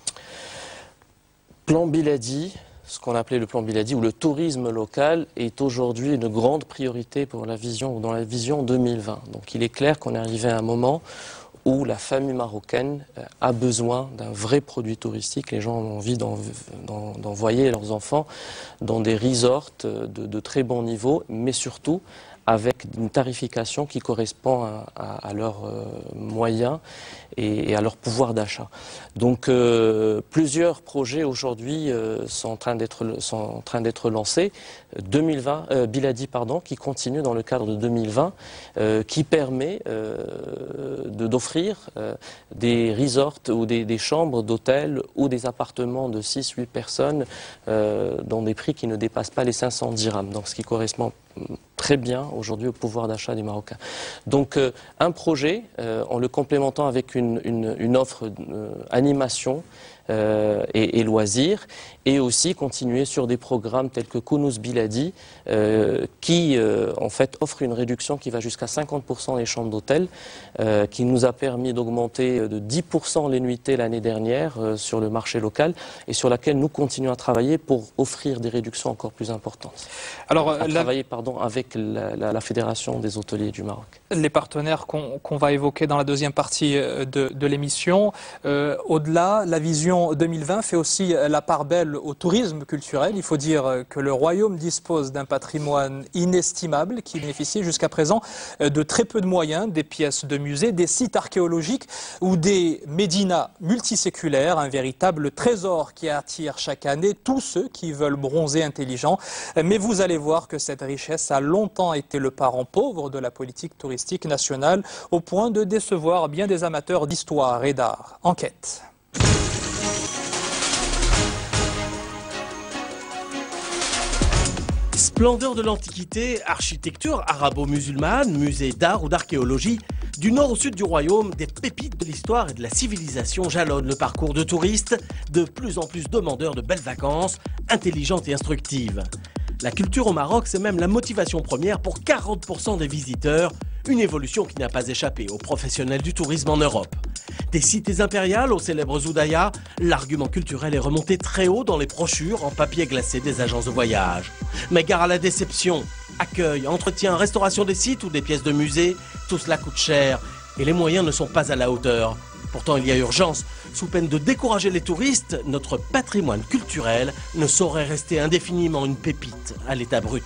Plan Biladi, ce qu'on appelait le plan Biladi, ou le tourisme local, est aujourd'hui une grande priorité pour la vision, ou dans la vision deux mille vingt. Donc il est clair qu'on est arrivé à un moment où la famille marocaine a besoin d'un vrai produit touristique. Les gens ont envie d'envoyer leurs enfants dans des resorts de, de très bon niveau, mais surtout avec une tarification qui correspond à, à, à leurs euh, moyens et, et à leur pouvoir d'achat. Donc euh, plusieurs projets aujourd'hui euh, sont en train d'être sont en train d'être lancés. deux mille vingt, euh, Biladi pardon, qui continue dans le cadre de deux mille vingt, euh, qui permet euh, de d'offrir euh, des resorts ou des, des chambres d'hôtel ou des appartements de six huit personnes euh, dans des prix qui ne dépassent pas les cinq cents dirhams. Donc ce qui correspond très bien aujourd'hui au pouvoir d'achat des Marocains. Donc euh, un projet, euh, en le complémentant avec une, une, une offre euh, animation euh, et, et loisirs, et aussi continuer sur des programmes tels que Kounous Biladi, euh, qui euh, en fait offre une réduction qui va jusqu'à cinquante pour cent les chambres d'hôtel, euh, qui nous a permis d'augmenter de dix pour cent les nuitées l'année dernière euh, sur le marché local, et sur laquelle nous continuons à travailler pour offrir des réductions encore plus importantes. Alors, à la... travailler pardon, avec la, la, la Fédération des hôteliers du Maroc. Les partenaires qu'on qu'on va évoquer dans la deuxième partie de, de l'émission, euh, au-delà, la vision deux mille vingt fait aussi la part belle au tourisme culturel. Il faut dire que le Royaume dispose d'un patrimoine inestimable qui bénéficie jusqu'à présent de très peu de moyens, des pièces de musée, des sites archéologiques ou des médinas multiséculaires, un véritable trésor qui attire chaque année tous ceux qui veulent bronzer intelligent. Mais vous allez voir que cette richesse a longtemps été le parent pauvre de la politique touristique nationale, au point de décevoir bien des amateurs d'histoire et d'art. Enquête. Splendeur de l'Antiquité, architecture arabo-musulmane, musée d'art ou d'archéologie, du nord au sud du royaume, des pépites de l'histoire et de la civilisation jalonnent le parcours de touristes, de plus en plus demandeurs de belles vacances, intelligentes et instructives. La culture au Maroc, c'est même la motivation première pour quarante pour cent des visiteurs, une évolution qui n'a pas échappé aux professionnels du tourisme en Europe. Des cités impériales aux célèbres Zoudaya, l'argument culturel est remonté très haut dans les brochures en papier glacé des agences de voyage. Mais gare à la déception. Accueil, entretien, restauration des sites ou des pièces de musée, tout cela coûte cher et les moyens ne sont pas à la hauteur. Pourtant, il y a urgence. Sous peine de décourager les touristes, notre patrimoine culturel ne saurait rester indéfiniment une pépite à l'état brut.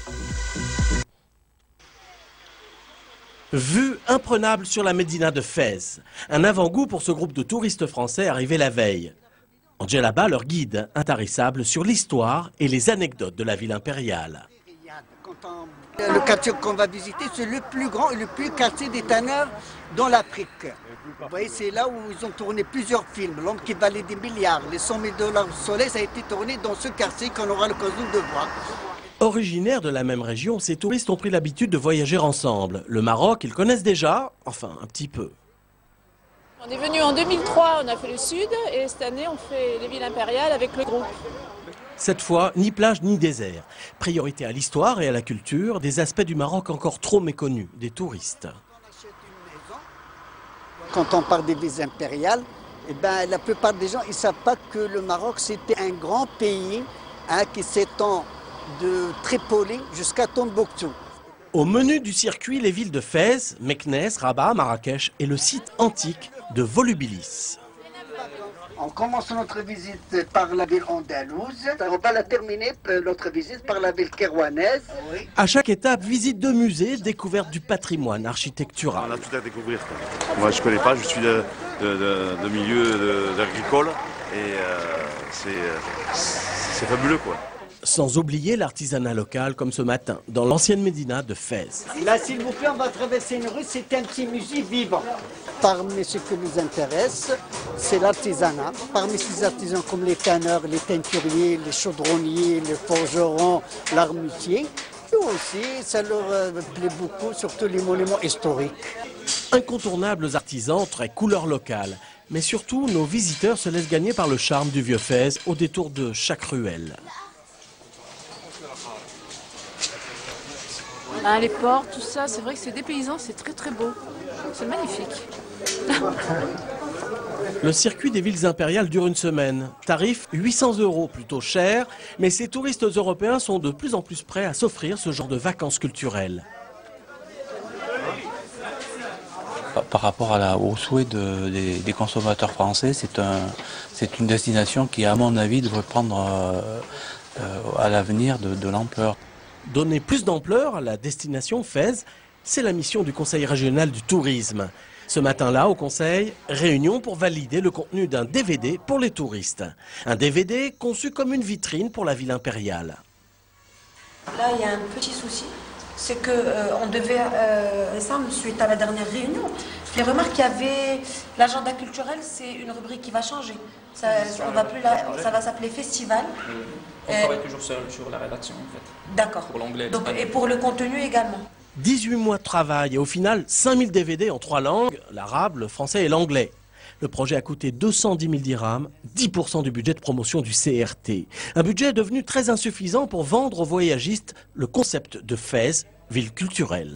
Vue imprenable sur la médina de Fès. Un avant-goût pour ce groupe de touristes français arrivés la veille. En djellaba, leur guide intarissable sur l'histoire et les anecdotes de la ville impériale. Le quartier qu'on va visiter, c'est le plus grand et le plus quartier des tanneurs dans l'Afrique. Vous voyez, c'est là où ils ont tourné plusieurs films. L'homme qui valait des milliards, les cent mille dollars au soleil, ça a été tourné dans ce quartier qu'on aura l'occasion de voir. Originaires de la même région, ces touristes ont pris l'habitude de voyager ensemble. Le Maroc, ils connaissent déjà, enfin un petit peu. On est venu en deux mille trois, on a fait le sud, et cette année on fait les villes impériales avec le groupe. Cette fois, ni plage ni désert. Priorité à l'histoire et à la culture, des aspects du Maroc encore trop méconnus des touristes. Quand on parle des villes impériales, eh ben, la plupart des gens ne savent pas que le Maroc c'était un grand pays hein, qui s'étend de Tripoli jusqu'à Tombouctou. Au menu du circuit, les villes de Fès, Meknès, Rabat, Marrakech et le site antique de Volubilis. On commence notre visite par la ville andalouse, on va la terminer, notre visite, par la ville kérouanaise. Oui. À chaque étape, visite de musée, découverte du patrimoine architectural. On a tout à découvrir. Moi je ne connais pas, je suis de, de, de, de milieu agricole et euh, c'est fabuleux quoi. Sans oublier l'artisanat local comme ce matin, dans l'ancienne médina de Fès. Là, s'il vous plaît, on va traverser une rue, c'est un petit musée vivant. Parmi ce qui nous intéresse, c'est l'artisanat. Parmi ces artisans comme les tanneurs, les teinturiers, les chaudronniers, les forgerons, l'armutier. Et aussi, ça leur plaît beaucoup, surtout les monuments historiques. Incontournables artisans, très couleur locale. Mais surtout, nos visiteurs se laissent gagner par le charme du vieux Fès au détour de chaque ruelle. Hein, les portes, tout ça, c'est vrai que c'est dépaysant, c'est très très beau. C'est magnifique. Le circuit des villes impériales dure une semaine. Tarif huit cents euros, plutôt cher, mais ces touristes européens sont de plus en plus prêts à s'offrir ce genre de vacances culturelles. Par rapport à la, au souhait de, des, des consommateurs français, c'est un, c'est une destination qui, à mon avis, devrait prendre euh, euh, à l'avenir de, de l'ampleur. Donner plus d'ampleur à la destination Fès, c'est la mission du Conseil régional du tourisme. Ce matin-là, au Conseil, réunion pour valider le contenu d'un D V D pour les touristes. Un D V D conçu comme une vitrine pour la ville impériale. Là, il y a un petit souci, c'est qu'on euh, devait, euh, ça, suite à la dernière réunion, les remarques qu'il y avait, l'agenda culturel, c'est une rubrique qui va changer. Ça, on va plus la, ça va s'appeler Festival. On travaille euh, toujours sur, sur la rédaction, en fait. D'accord. Pour l'anglais. Et pour le contenu également. dix-huit mois de travail et au final cinq mille D V D en trois langues, l'arabe, le français et l'anglais. Le projet a coûté deux cent dix mille dirhams, dix pour cent du budget de promotion du C R T. Un budget devenu très insuffisant pour vendre aux voyagistes le concept de Fès, ville culturelle.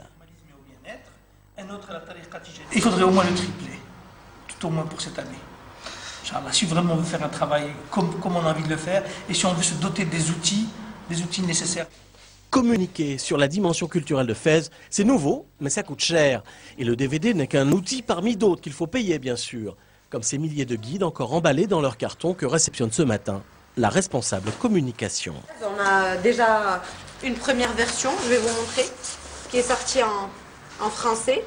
Il faudrait au moins le tripler, tout au moins pour cette année. Si vraiment on veut faire un travail comme, comme on a envie de le faire et si on veut se doter des outils, des outils nécessaires. Communiquer sur la dimension culturelle de Fès, c'est nouveau, mais ça coûte cher. Et le D V D n'est qu'un outil parmi d'autres qu'il faut payer, bien sûr. Comme ces milliers de guides encore emballés dans leur carton que réceptionne ce matin la responsable communication. On a déjà une première version, je vais vous montrer, qui est sortie en, en français.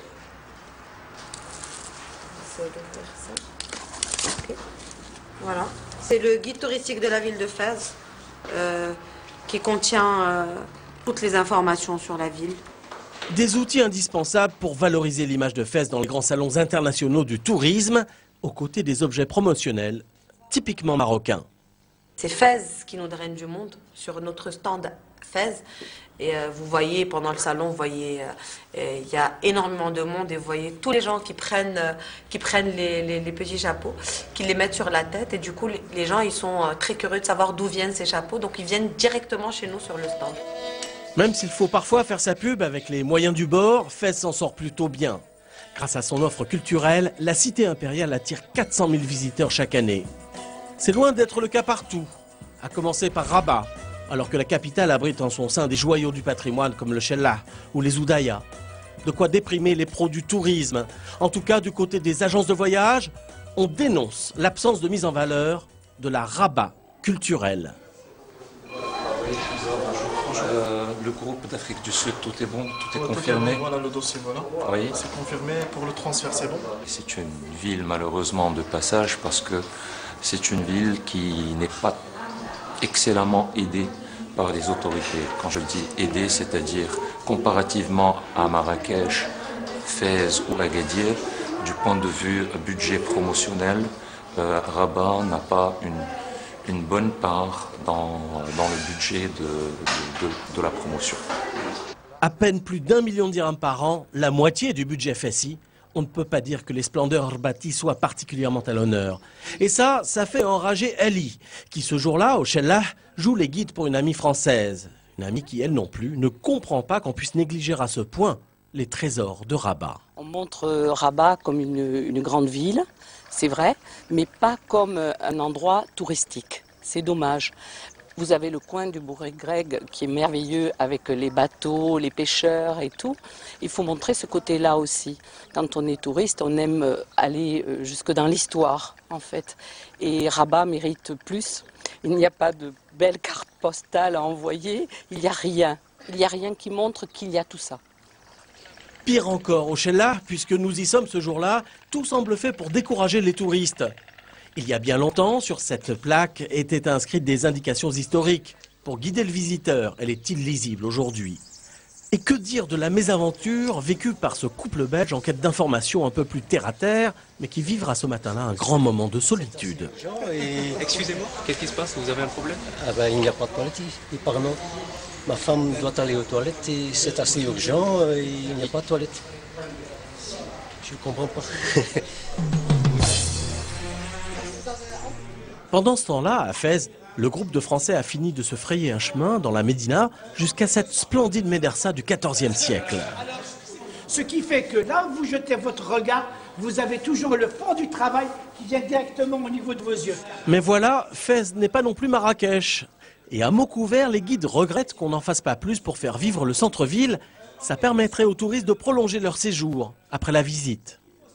Okay. Voilà. C'est le guide touristique de la ville de Fès euh, qui contient euh, toutes les informations sur la ville. Des outils indispensables pour valoriser l'image de Fès dans les grands salons internationaux du tourisme, aux côtés des objets promotionnels typiquement marocains. C'est Fès qui nous draine du monde sur notre stand Fès. Et euh, vous voyez, pendant le salon, vous voyez, euh, il y a énormément de monde et vous voyez tous les gens qui prennent, euh, qui prennent les, les, les petits chapeaux, qui les mettent sur la tête. Et du coup, les, les gens, ils sont euh, très curieux de savoir d'où viennent ces chapeaux. Donc, ils viennent directement chez nous sur le stand. Même s'il faut parfois faire sa pub avec les moyens du bord, Fès s'en sort plutôt bien. Grâce à son offre culturelle, la cité impériale attire quatre cent mille visiteurs chaque année. C'est loin d'être le cas partout, à commencer par Rabat, alors que la capitale abrite en son sein des joyaux du patrimoine comme le Chellah ou les Oudaya. De quoi déprimer les pros du tourisme. En tout cas, du côté des agences de voyage, on dénonce l'absence de mise en valeur de la Rabat culturelle. Euh, le groupe d'Afrique du Sud, tout est bon, tout est confirmé. Voilà le dossier, voilà. Oui. C'est confirmé, pour le transfert c'est bon. C'est une ville malheureusement de passage parce que c'est une ville qui n'est pas excellemment aidée par les autorités. Quand je dis aidée, c'est-à-dire comparativement à Marrakech, Fès ou Agadir, du point de vue budget promotionnel, euh, Rabat n'a pas une une bonne part dans, dans le budget de, de, de, de la promotion. À peine plus d'un million de dirhams par an, la moitié du budget Fessi, on ne peut pas dire que les splendeurs Rbati soient particulièrement à l'honneur. Et ça, ça fait enrager Ali, qui ce jour-là, au Chellah, joue les guides pour une amie française. Une amie qui, elle non plus, ne comprend pas qu'on puisse négliger à ce point les trésors de Rabat. On montre Rabat comme une, une grande ville, c'est vrai, mais pas comme un endroit touristique. C'est dommage. Vous avez le coin du Bourg grec qui est merveilleux avec les bateaux, les pêcheurs et tout. Il faut montrer ce côté-là aussi. Quand on est touriste, on aime aller jusque dans l'histoire, en fait. Et Rabat mérite plus. Il n'y a pas de belles cartes postales à envoyer. Il n'y a rien. Il n'y a rien qui montre qu'il y a tout ça. Pire encore au Chellah, puisque nous y sommes ce jour-là, tout semble fait pour décourager les touristes. Il y a bien longtemps, sur cette plaque étaient inscrites des indications historiques. Pour guider le visiteur, elle est illisible aujourd'hui. Et que dire de la mésaventure vécue par ce couple belge en quête d'informations un peu plus terre-à-terre, mais qui vivra ce matin-là un grand moment de solitude. Excusez-moi, qu'est-ce qui se passe? Vous avez un problème? Ah ben, il n'y a pas de toilette, il part non. Ma femme doit aller aux toilettes et c'est assez urgent, il n'y a pas de toilette. Je ne comprends pas. Pendant ce temps-là, à Fès, le groupe de Français a fini de se frayer un chemin dans la Médina jusqu'à cette splendide médersa du quatorzième siècle. Ce qui fait que là où vous jetez votre regard, vous avez toujours le fond du travail qui vient directement au niveau de vos yeux. Mais voilà, Fès n'est pas non plus Marrakech. Et à mots couverts, les guides regrettent qu'on n'en fasse pas plus pour faire vivre le centre-ville. Ça permettrait aux touristes de prolonger leur séjour après la visite.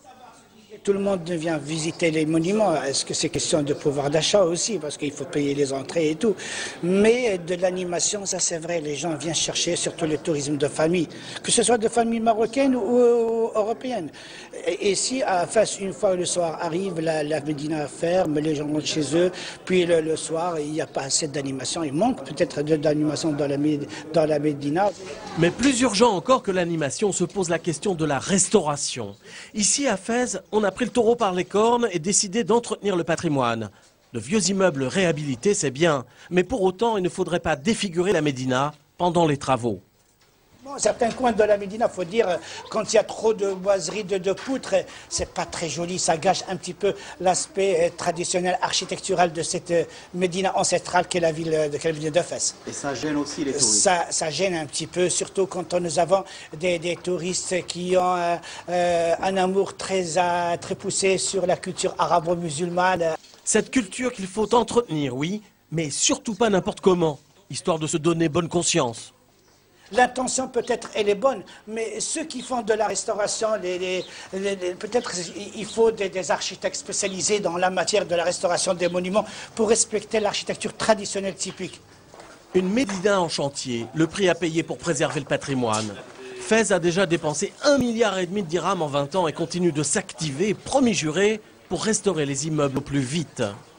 Tout le monde vient visiter les monuments. Est-ce que c'est question de pouvoir d'achat aussi? Parce qu'il faut payer les entrées et tout. Mais de l'animation, ça c'est vrai, les gens viennent chercher surtout le tourisme de famille. Que ce soit de famille marocaine ou, ou européenne. Et ici, à Fès, une fois le soir arrive, la, la Médina ferme, les gens rentrent chez eux. Puis le, le soir, il n'y a pas assez d'animation. Il manque peut-être d'animation dans la, dans la Médina. Mais plus urgent encore que l'animation, se pose la question de la restauration. Ici à Fès, on a pris le taureau par les cornes et décidé d'entretenir le patrimoine. De vieux immeubles réhabilités, c'est bien, mais pour autant, il ne faudrait pas défigurer la Médina pendant les travaux. Bon, certains coins de la Médina, il faut dire, quand il y a trop de boiseries, de, de poutres, c'est pas très joli, ça gâche un petit peu l'aspect traditionnel, architectural de cette Médina ancestrale qu'est la ville de, qu'est la ville de Fès. Et ça gêne aussi les touristes? Ça, ça gêne un petit peu, surtout quand nous avons des, des touristes qui ont euh, euh, un amour très, euh, très poussé sur la culture arabo-musulmane. Cette culture qu'il faut entretenir, oui, mais surtout pas n'importe comment, histoire de se donner bonne conscience. L'intention peut-être elle est bonne, mais ceux qui font de la restauration, les, les, les, les, peut-être il faut des, des architectes spécialisés dans la matière de la restauration des monuments pour respecter l'architecture traditionnelle typique. Une Médina en chantier, le prix à payer pour préserver le patrimoine. Fès a déjà dépensé un milliard et demi de dirhams en vingt ans et continue de s'activer, promis juré, pour restaurer les immeubles au plus vite.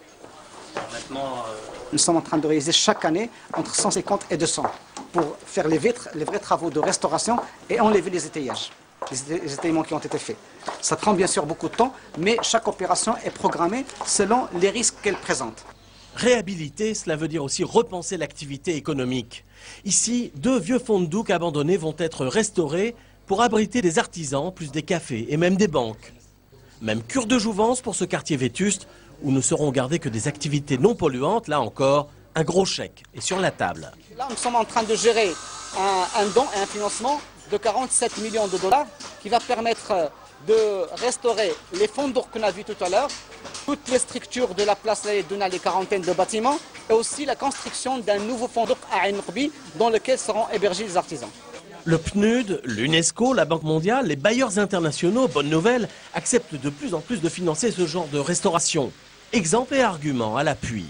Maintenant, euh... nous sommes en train de réaliser chaque année entre cent cinquante et deux cents pour faire les vitres, les vrais travaux de restauration et enlever les étayages, les étayements qui ont été faits. Ça prend bien sûr beaucoup de temps, mais chaque opération est programmée selon les risques qu'elle présente. Réhabiliter, cela veut dire aussi repenser l'activité économique. Ici, deux vieux fonds-de-douk abandonnés vont être restaurés pour abriter des artisans, plus des cafés et même des banques. Même cure de jouvence pour ce quartier vétuste où ne seront gardées que des activités non polluantes. Là encore, un gros chèque est sur la table. Là, nous sommes en train de gérer un, un don et un financement de quarante-sept millions de dollars qui va permettre de restaurer les fonds d'or qu'on a vus tout à l'heure, toutes les structures de la place Laïdouna, les quarantaines de bâtiments, et aussi la construction d'un nouveau fonds d'or à Ain Roubi dans lequel seront hébergés les artisans. Le P N U D, l'UNESCO, la Banque mondiale, les bailleurs internationaux, bonne nouvelle, acceptent de plus en plus de financer ce genre de restauration. Exemple et argument à l'appui.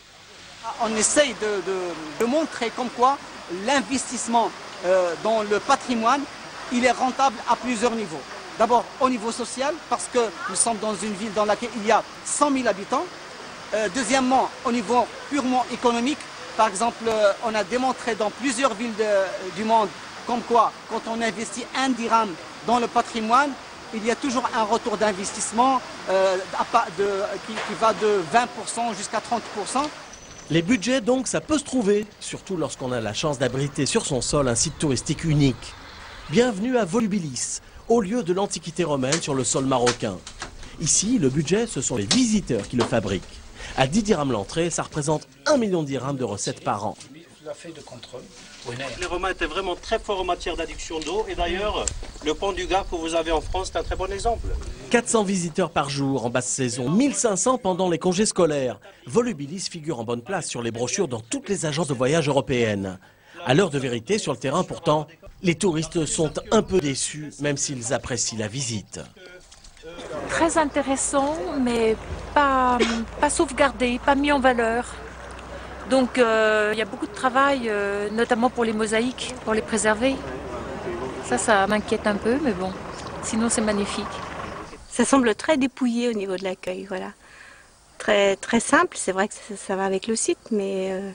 On essaye de, de, de montrer comme quoi l'investissement euh, dans le patrimoine, il est rentable à plusieurs niveaux. D'abord au niveau social, parce que nous sommes dans une ville dans laquelle il y a cent mille habitants. Euh, deuxièmement, au niveau purement économique, par exemple, euh, on a démontré dans plusieurs villes de, du monde comme quoi, quand on investit un dirham dans le patrimoine, il y a toujours un retour d'investissement euh, qui, qui va de vingt pour cent jusqu'à trente pour cent. Les budgets, donc, ça peut se trouver, surtout lorsqu'on a la chance d'abriter sur son sol un site touristique unique. Bienvenue à Volubilis, au lieu de l'Antiquité romaine sur le sol marocain. Ici, le budget, ce sont les visiteurs qui le fabriquent. À dix dirhams l'entrée, ça représente un million de dirhams de recettes par an. La fait de contrôle. Les Romains étaient vraiment très forts en matière d'adduction d'eau. Et d'ailleurs, le pont du Gard que vous avez en France, c'est un très bon exemple. quatre cents visiteurs par jour en basse saison, mille cinq cents pendant les congés scolaires. Volubilis figure en bonne place sur les brochures dans toutes les agences de voyage européennes. À l'heure de vérité, sur le terrain, pourtant, les touristes sont un peu déçus, même s'ils apprécient la visite. Très intéressant, mais pas, pas sauvegardé, pas mis en valeur. Donc euh, il y a beaucoup de travail, euh, notamment pour les mosaïques, pour les préserver. Ça, ça m'inquiète un peu, mais bon, sinon c'est magnifique. Ça semble très dépouillé au niveau de l'accueil, voilà. Très, très simple, c'est vrai que ça, ça va avec le site, mais euh,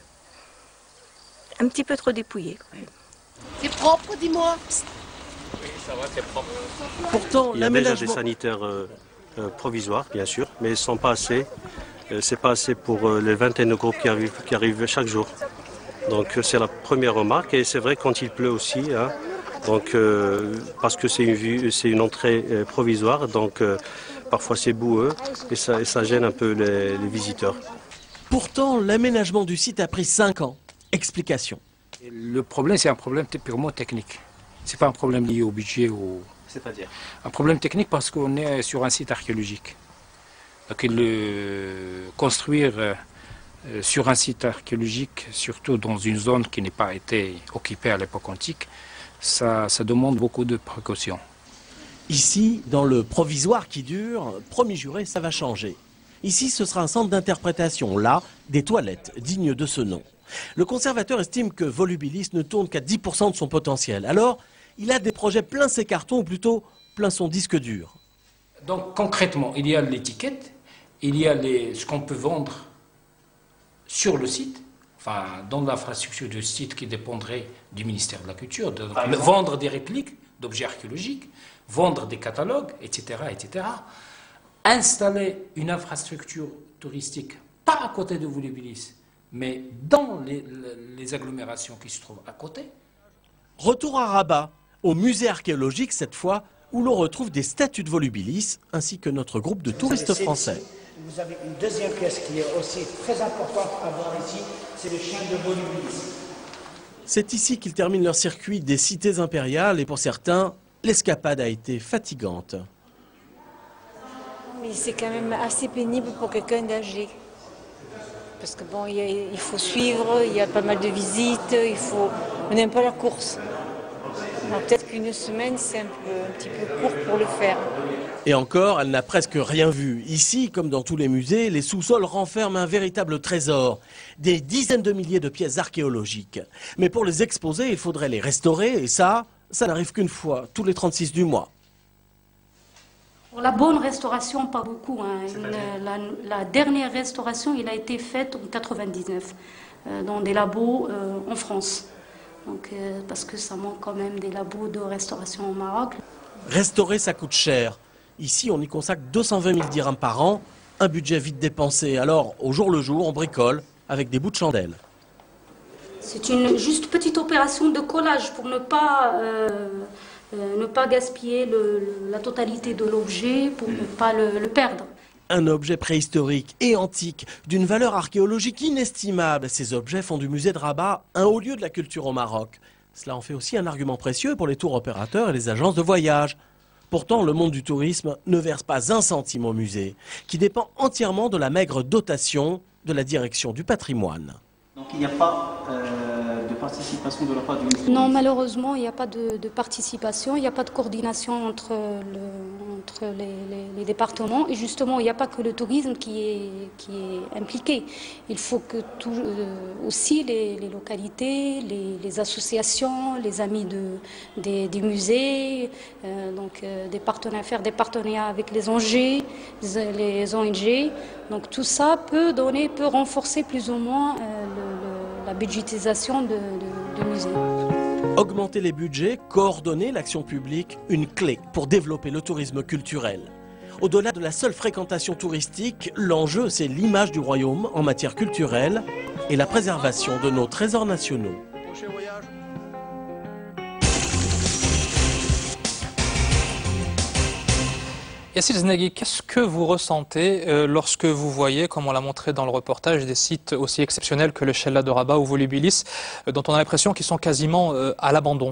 un petit peu trop dépouillé. C'est propre, dis-moi. Oui, ça va, c'est propre. Pourtant, il y a déjà des sanitaires euh, euh, provisoires, bien sûr, mais ils ne sont pas assez. Euh, c'est pas assez pour euh, les vingtaines de groupes qui arrivent, qui arrivent chaque jour. Donc euh, c'est la première remarque, et c'est vrai quand il pleut aussi, hein, donc, euh, parce que c'est une, vue, c'est une entrée euh, provisoire, donc euh, parfois c'est boueux et ça, et ça gêne un peu les, les visiteurs. Pourtant, l'aménagement du site a pris cinq ans. Explication. Le problème, c'est un problème purement technique. C'est pas un problème lié au budget ou... C'est-à-dire? Un problème technique parce qu'on est sur un site archéologique. Donc le construire euh, sur un site archéologique, surtout dans une zone qui n'a pas été occupée à l'époque antique, ça, ça demande beaucoup de précautions. Ici, dans le provisoire qui dure, promis juré, ça va changer. Ici, ce sera un centre d'interprétation. Là, des toilettes dignes de ce nom. Le conservateur estime que Volubilis ne tourne qu'à dix pour cent de son potentiel. Alors, il a des projets plein ses cartons, ou plutôt plein son disque dur. Donc concrètement, il y a l'étiquette, il y a les, ce qu'on peut vendre sur le site, enfin dans l'infrastructure du site qui dépendrait du ministère de la Culture, de, de vendre des répliques d'objets archéologiques, vendre des catalogues, et cetera, et cetera. Installer une infrastructure touristique, pas à côté de Volubilis, mais dans les, les agglomérations qui se trouvent à côté. Retour à Rabat, au musée archéologique cette fois, où l'on retrouve des statues de Volubilis, ainsi que notre groupe de touristes français. Vous avez une deuxième pièce qui est aussi très importante à voir ici, c'est le chien de Volubilis. C'est ici qu'ils terminent leur circuit des cités impériales, et pour certains, l'escapade a été fatigante. Mais c'est quand même assez pénible pour quelqu'un d'âgé. Parce que bon, il, y a, il faut suivre, il y a pas mal de visites, il faut... on n'aime pas la course. Peut-être qu'une semaine, c'est un, un petit peu court pour le faire. Et encore, elle n'a presque rien vu. Ici, comme dans tous les musées, les sous-sols renferment un véritable trésor. Des dizaines de milliers de pièces archéologiques. Mais pour les exposer, il faudrait les restaurer, et ça, ça n'arrive qu'une fois, tous les trente-six du mois. Pour la bonne restauration, pas beaucoup. Hein. Une, la, la dernière restauration, il a été faite en quatre-vingt-dix-neuf, euh, dans des labos euh, en France. Donc, euh, parce que ça manque quand même des labos de restauration au Maroc. Restaurer, ça coûte cher. Ici, on y consacre deux cent vingt mille dirhams par an, Un budget vite dépensé, alors au jour le jour, on bricole avec des bouts de chandelle. C'est une juste petite opération de collage pour ne pas, euh, euh, ne pas gaspiller le, la totalité de l'objet, pour ne pas le, le perdre. Un objet préhistorique et antique d'une valeur archéologique inestimable. Ces objets font du musée de Rabat un haut lieu de la culture au Maroc. Cela en fait aussi un argument précieux pour les tours opérateurs et les agences de voyage. Pourtant, le monde du tourisme ne verse pas un centime au musée, qui dépend entièrement de la maigre dotation de la direction du patrimoine. Donc il n'y a pas euh, de participation de la part du ministère? Non, malheureusement, il n'y a pas de, de participation, il n'y a pas de coordination entre, le, entre les, les, les départements. Et justement, il n'y a pas que le tourisme qui est, qui est impliqué. Il faut que tout, euh, aussi les, les localités, les, les associations, les amis de, des, des musées, euh, donc euh, des partenaires, faire des partenariats avec les O N G, les O N G. Donc tout ça peut donner, peut renforcer plus ou moins euh, le, le, la budgétisation de, de, de musées. Augmenter les budgets, coordonner l'action publique, une clé pour développer le tourisme culturel. Au-delà de la seule fréquentation touristique, l'enjeu c'est l'image du royaume en matière culturelle et la préservation de nos trésors nationaux. Yassine Znaghi, qu'est-ce que vous ressentez euh, lorsque vous voyez, comme on l'a montré dans le reportage, des sites aussi exceptionnels que le Chella de Rabat ou Volubilis, euh, dont on a l'impression qu'ils sont quasiment euh, à l'abandon?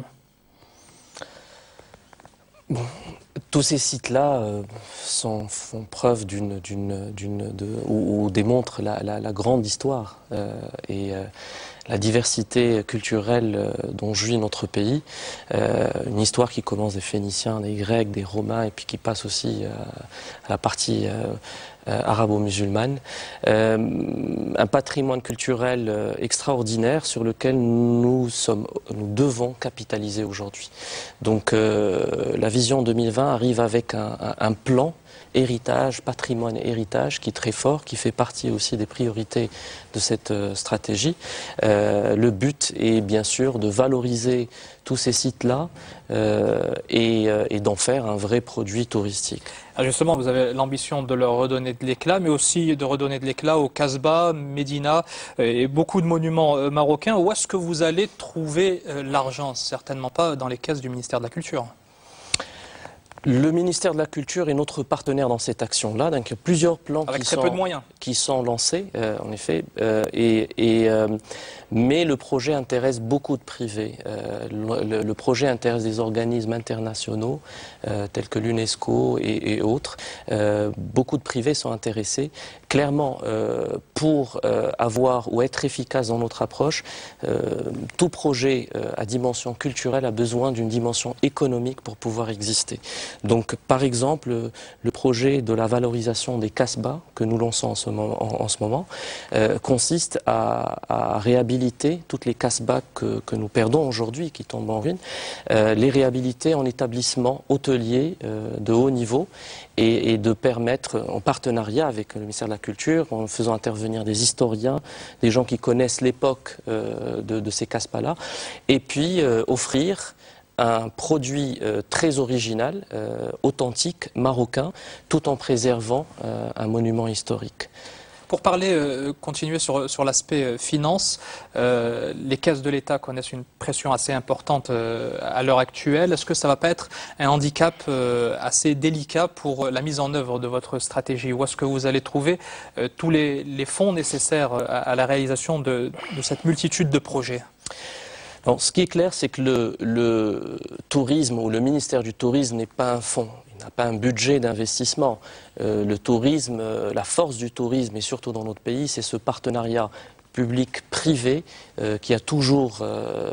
Bon, tous ces sites-là euh, font preuve d'une, d'une, d'une, de, ou, ou démontrent la, la, la grande histoire euh, et euh, la diversité culturelle euh, dont jouit notre pays. Euh, une histoire qui commence des Phéniciens, des Grecs, des Romains et puis qui passe aussi euh, à la partie euh, euh, arabo-musulmane. Euh, un patrimoine culturel euh, extraordinaire sur lequel nous, sommes, nous devons capitaliser aujourd'hui. Donc euh, la vision deux mille vingt arrive avec un, un, un plan héritage, patrimoine héritage qui est très fort, qui fait partie aussi des priorités de cette euh, stratégie. Euh, le but est bien sûr de valoriser tous ces sites-là euh, et, euh, et d'en faire un vrai produit touristique. Alors justement, vous avez l'ambition de leur redonner de l'éclat, mais aussi de redonner de l'éclat au Casbah, Médina et beaucoup de monuments euh, marocains. Où est-ce que vous allez trouver euh, l'argent? Certainement pas dans les caisses du ministère de la Culture. Le ministère de la Culture est notre partenaire dans cette action-là. Donc, il y a plusieurs plans Avec qui, très sont, peu de moyens. qui sont lancés, euh, en effet. Euh, et, et, euh, mais le projet intéresse beaucoup de privés. Euh, le, le projet intéresse des organismes internationaux, euh, tels que l'UNESCO et, et autres. Euh, beaucoup de privés sont intéressés. Clairement, euh, pour euh, avoir ou être efficace dans notre approche, euh, tout projet euh, à dimension culturelle a besoin d'une dimension économique pour pouvoir exister. Donc, par exemple, le projet de la valorisation des Casbahs que nous lançons en ce moment, en, en ce moment euh, consiste à, à réhabiliter toutes les Casbahs que, que nous perdons aujourd'hui, qui tombent en ruine, euh, les réhabiliter en établissements hôteliers euh, de haut niveau et, et de permettre, en partenariat avec le ministère de la Culture, en faisant intervenir des historiens, des gens qui connaissent l'époque euh, de, de ces Casbahs-là, et puis euh, offrir un produit euh, très original, euh, authentique, marocain, tout en préservant euh, un monument historique. Pour parler, euh, continuer sur, sur l'aspect euh, finance, euh, les caisses de l'État connaissent une pression assez importante euh, à l'heure actuelle. Est-ce que ça ne va pas être un handicap euh, assez délicat pour la mise en œuvre de votre stratégie? Ou est-ce que vous allez trouver euh, tous les, les fonds nécessaires à, à la réalisation de, de cette multitude de projets? Alors, ce qui est clair, c'est que le, le tourisme ou le ministère du Tourisme n'est pas un fonds. Il n'a pas un budget d'investissement. Euh, le tourisme, euh, la force du tourisme, et surtout dans notre pays, c'est ce partenariat public-privé euh, qui a toujours euh,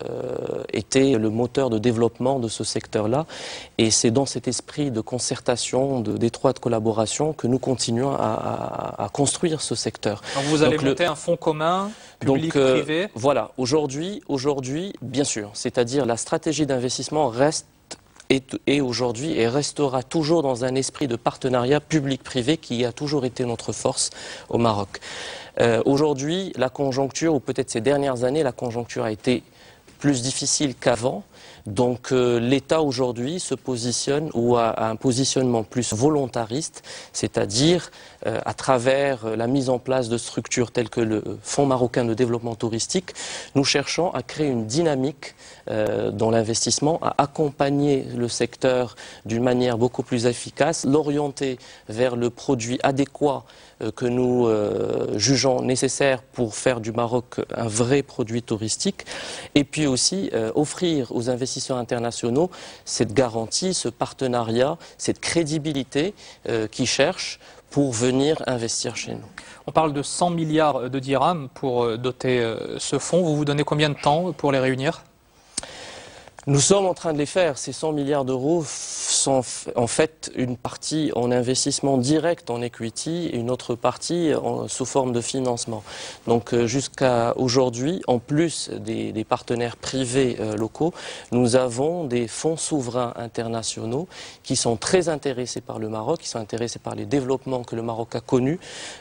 été le moteur de développement de ce secteur-là. Et c'est dans cet esprit de concertation, de, d'étroite collaboration que nous continuons à, à, à construire ce secteur. Donc vous allez Donc, monter le, un fonds commun, public-privé? euh, Voilà, aujourd'hui, aujourd'hui, bien sûr, c'est-à-dire la stratégie d'investissement reste et, et aujourd'hui et restera toujours dans un esprit de partenariat public-privé qui a toujours été notre force au Maroc. Euh, aujourd'hui, la conjoncture, ou peut-être ces dernières années, la conjoncture a été plus difficile qu'avant, Donc euh, l'État aujourd'hui se positionne ou a, a un positionnement plus volontariste, c'est-à-dire euh, à travers la mise en place de structures telles que le Fonds marocain de développement touristique, nous cherchons à créer une dynamique euh, dans l'investissement, à accompagner le secteur d'une manière beaucoup plus efficace, l'orienter vers le produit adéquat euh, que nous euh, jugeons nécessaire pour faire du Maroc un vrai produit touristique, et puis aussi euh, offrir aux investisseurs internationaux cette garantie, ce partenariat, cette crédibilité euh, qu'ils cherchent pour venir investir chez nous. On parle de cent milliards de dirhams pour doter euh, ce fonds. Vous vous donnez combien de temps pour les réunir ? Nous sommes en train de les faire. Ces cent milliards d'euros sont en fait une partie en investissement direct en equity et une autre partie en, sous forme de financement. Donc euh, jusqu'à aujourd'hui, en plus des, des partenaires privés euh, locaux, nous avons des fonds souverains internationaux qui sont très intéressés par le Maroc, qui sont intéressés par les développements que le Maroc a connus,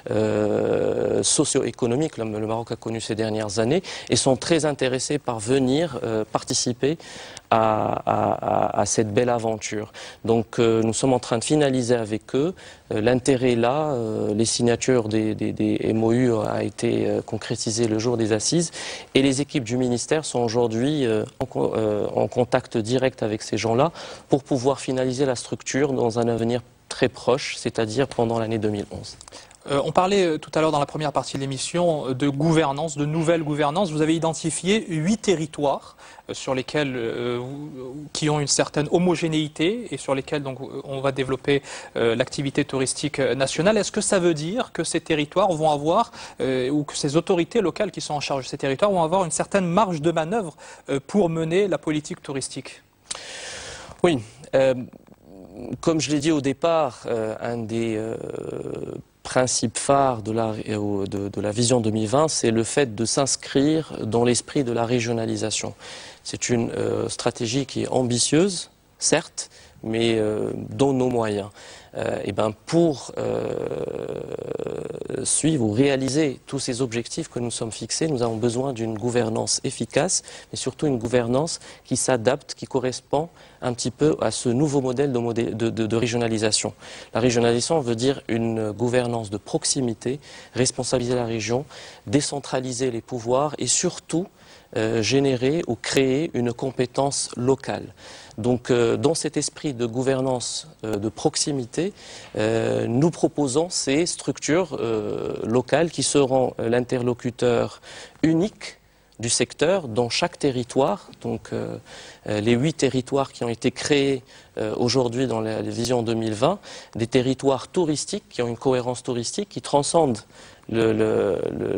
euh, socio-économiques, le, le Maroc a connu ces dernières années, et sont très intéressés par venir euh, participer À, à, à cette belle aventure. Donc euh, nous sommes en train de finaliser avec eux. Euh, L'intérêt est là, euh, les signatures des, des, des M O U a été euh, concrétisée le jour des assises et les équipes du ministère sont aujourd'hui euh, en, euh, en contact direct avec ces gens-là pour pouvoir finaliser la structure dans un avenir très proche, c'est-à-dire pendant l'année deux mille onze. Euh, on parlait tout à l'heure dans la première partie de l'émission de gouvernance, de nouvelle gouvernance. Vous avez identifié huit territoires euh, sur lesquels, euh, qui ont une certaine homogénéité et sur lesquels donc, on va développer euh, l'activité touristique nationale. Est-ce que ça veut dire que ces territoires vont avoir, euh, ou que ces autorités locales qui sont en charge de ces territoires vont avoir une certaine marge de manœuvre euh, pour mener la politique touristique ? Oui. Euh, comme je l'ai dit au départ, euh, un des euh, principe phare de la, de, de la vision deux mille vingt, c'est le fait de s'inscrire dans l'esprit de la régionalisation. C'est une euh, stratégie qui est ambitieuse, certes, mais euh, dans nos moyens. Euh, et ben pour euh, suivre ou réaliser tous ces objectifs que nous sommes fixés, nous avons besoin d'une gouvernance efficace, mais surtout une gouvernance qui s'adapte, qui correspond un petit peu à ce nouveau modèle de, modèle de, de, de régionalisation. La régionalisation veut dire une gouvernance de proximité, responsabiliser la région, décentraliser les pouvoirs et surtout euh, générer ou créer une compétence locale. Donc, euh, dans cet esprit de gouvernance euh, de proximité, euh, nous proposons ces structures euh, locales qui seront euh, l'interlocuteur unique du secteur dans chaque territoire. Donc, euh, euh, les huit territoires qui ont été créés euh, aujourd'hui dans la, la vision deux mille vingt, des territoires touristiques qui ont une cohérence touristique qui transcende le, le,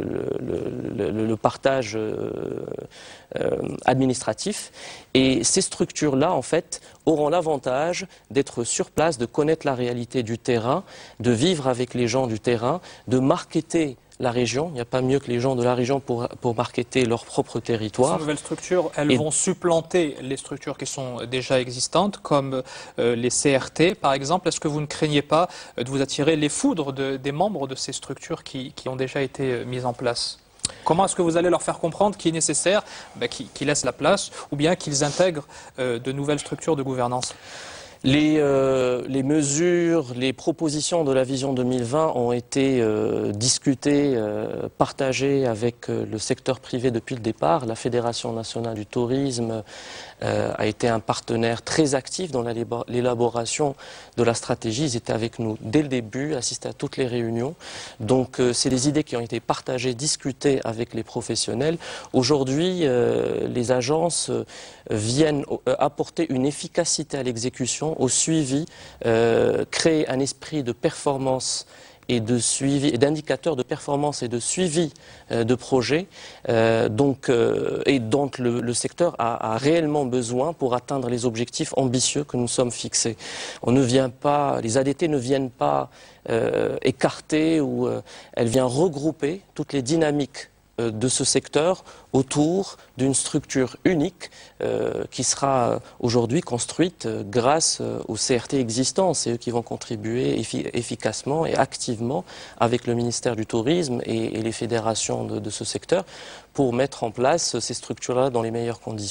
le, le, le, le partage euh, euh, administratif. Et ces structures-là, en fait, auront l'avantage d'être sur place, de connaître la réalité du terrain, de vivre avec les gens du terrain, de marketer la région. Il n'y a pas mieux que les gens de la région pour, pour marketer leur propre territoire. Ces nouvelles structures, elles Et... vont supplanter les structures qui sont déjà existantes, comme euh, les C R T, par exemple. Est-ce que vous ne craignez pas de vous attirer les foudres de, des membres de ces structures qui, qui ont déjà été mises en place ? Comment est-ce que vous allez leur faire comprendre qu'il est nécessaire ben, qu'ils, qu'ils laissent la place ou bien qu'ils intègrent euh, de nouvelles structures de gouvernance ? Les, euh, les mesures, les propositions de la vision deux mille vingt ont été euh, discutées, euh, partagées avec euh, le secteur privé depuis le départ. La Fédération nationale du tourisme euh, a été un partenaire très actif dans l'élaboration de la stratégie. Ils étaient avec nous dès le début, assistés à toutes les réunions. Donc euh, c'est des idées qui ont été partagées, discutées avec les professionnels. Aujourd'hui, euh, les agences euh, viennent euh, apporter une efficacité à l'exécution, au suivi, euh, créer un esprit de performance et de suivi, et d'indicateurs de performance et de suivi euh, de projets, euh, donc, euh, et dont le, le secteur a, a réellement besoin pour atteindre les objectifs ambitieux que nous sommes fixés. On ne vient pas, les A D T ne viennent pas euh, écarter ou euh, elles viennent regrouper toutes les dynamiques de ce secteur autour d'une structure unique euh, qui sera aujourd'hui construite grâce aux C R T existants. C'est eux qui vont contribuer effi efficacement et activement avec le ministère du Tourisme et, et les fédérations de, de ce secteur pour mettre en place ces structures-là dans les meilleures conditions.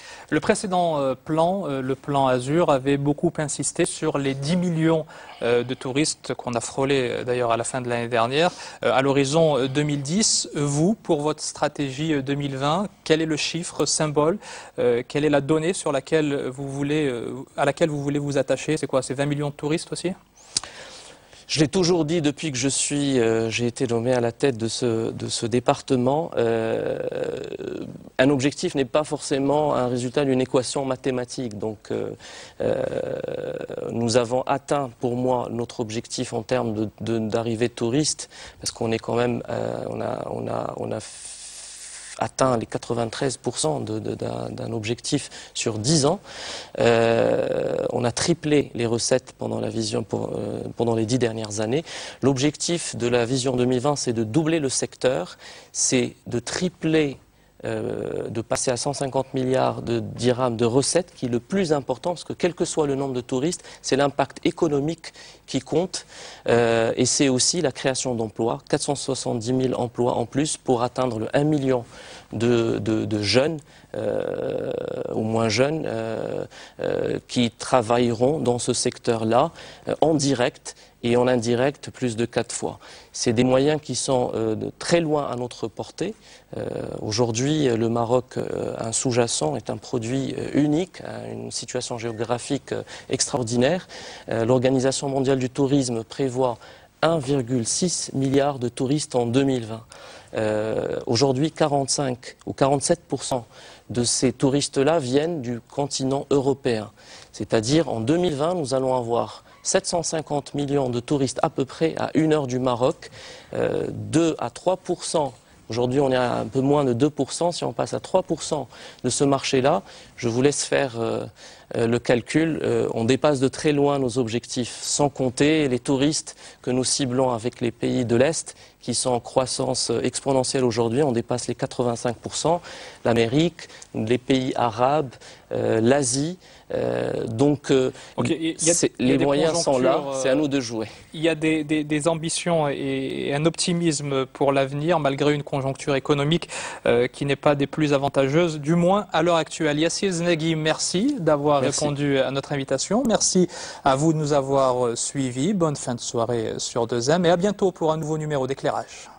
Le précédent euh, plan, euh, le plan Azur, avait beaucoup insisté sur les dix millions euh, de touristes qu'on a frôlés euh, d'ailleurs à la fin de l'année dernière. Euh, à l'horizon euh, deux mille dix, vous, pour votre stratégie euh, deux mille vingt, quel est le chiffre symbole, euh, quelle est la donnée sur laquelle vous voulez, euh, à laquelle vous voulez vous attacher? C'est quoi, c'est vingt millions de touristes aussi? Je l'ai toujours dit depuis que je suis, euh, j'ai été nommé à la tête de ce, de ce département. Euh, un objectif n'est pas forcément un résultat d'une équation mathématique. Donc, euh, euh, nous avons atteint, pour moi, notre objectif en termes de, de, d'arrivée de touristes, parce qu'on est quand même, euh, on a, on a, on a atteint les quatre-vingt-treize pour cent de, de, d'un, d'un objectif sur dix ans. Euh, on a triplé les recettes pendant la vision pour, euh, pendant les dix dernières années. L'objectif de la vision deux mille vingt, c'est de doubler le secteur, c'est de tripler, euh, de passer à cent cinquante milliards de dirhams de recettes, qui est le plus important, parce que quel que soit le nombre de touristes, c'est l'impact économique qui compte, euh, et c'est aussi la création d'emplois, quatre cent soixante-dix mille emplois en plus pour atteindre le un million de, de, de jeunes, euh, ou moins jeunes, euh, euh, qui travailleront dans ce secteur-là, euh, en direct et en indirect plus de quatre fois. C'est des moyens qui sont euh, de très loin à notre portée. Euh, Aujourd'hui, le Maroc, euh, un sous-jacent, est un produit euh, unique, à une situation géographique euh, extraordinaire. Euh, L'Organisation mondiale du tourisme prévoit un virgule six milliard de touristes en deux mille vingt. Euh, Aujourd'hui, quarante-cinq ou quarante-sept pour cent de ces touristes-là viennent du continent européen. C'est-à-dire, en deux mille vingt, nous allons avoir sept cent cinquante millions de touristes à peu près à une heure du Maroc, euh, deux à trois pour cent. Aujourd'hui, on est à un peu moins de deux pour cent. Si on passe à trois pour cent de ce marché-là, je vous laisse faire euh, euh, le calcul. Euh, on dépasse de très loin nos objectifs, sans compter les touristes que nous ciblons avec les pays de l'Est, qui sont en croissance exponentielle aujourd'hui. On dépasse les quatre-vingt-cinq pour cent. L'Amérique, les pays arabes, euh, l'Asie. Euh, donc, euh, okay, y a, les moyens sont là, c'est à nous de jouer. Il y a des, des, des ambitions et un optimisme pour l'avenir, malgré une conjoncture économique euh, qui n'est pas des plus avantageuses, du moins à l'heure actuelle. Yassir Znegui, merci d'avoir répondu à notre invitation. Merci à vous de nous avoir suivis. Bonne fin de soirée sur deux M et à bientôt pour un nouveau numéro d'éclairage.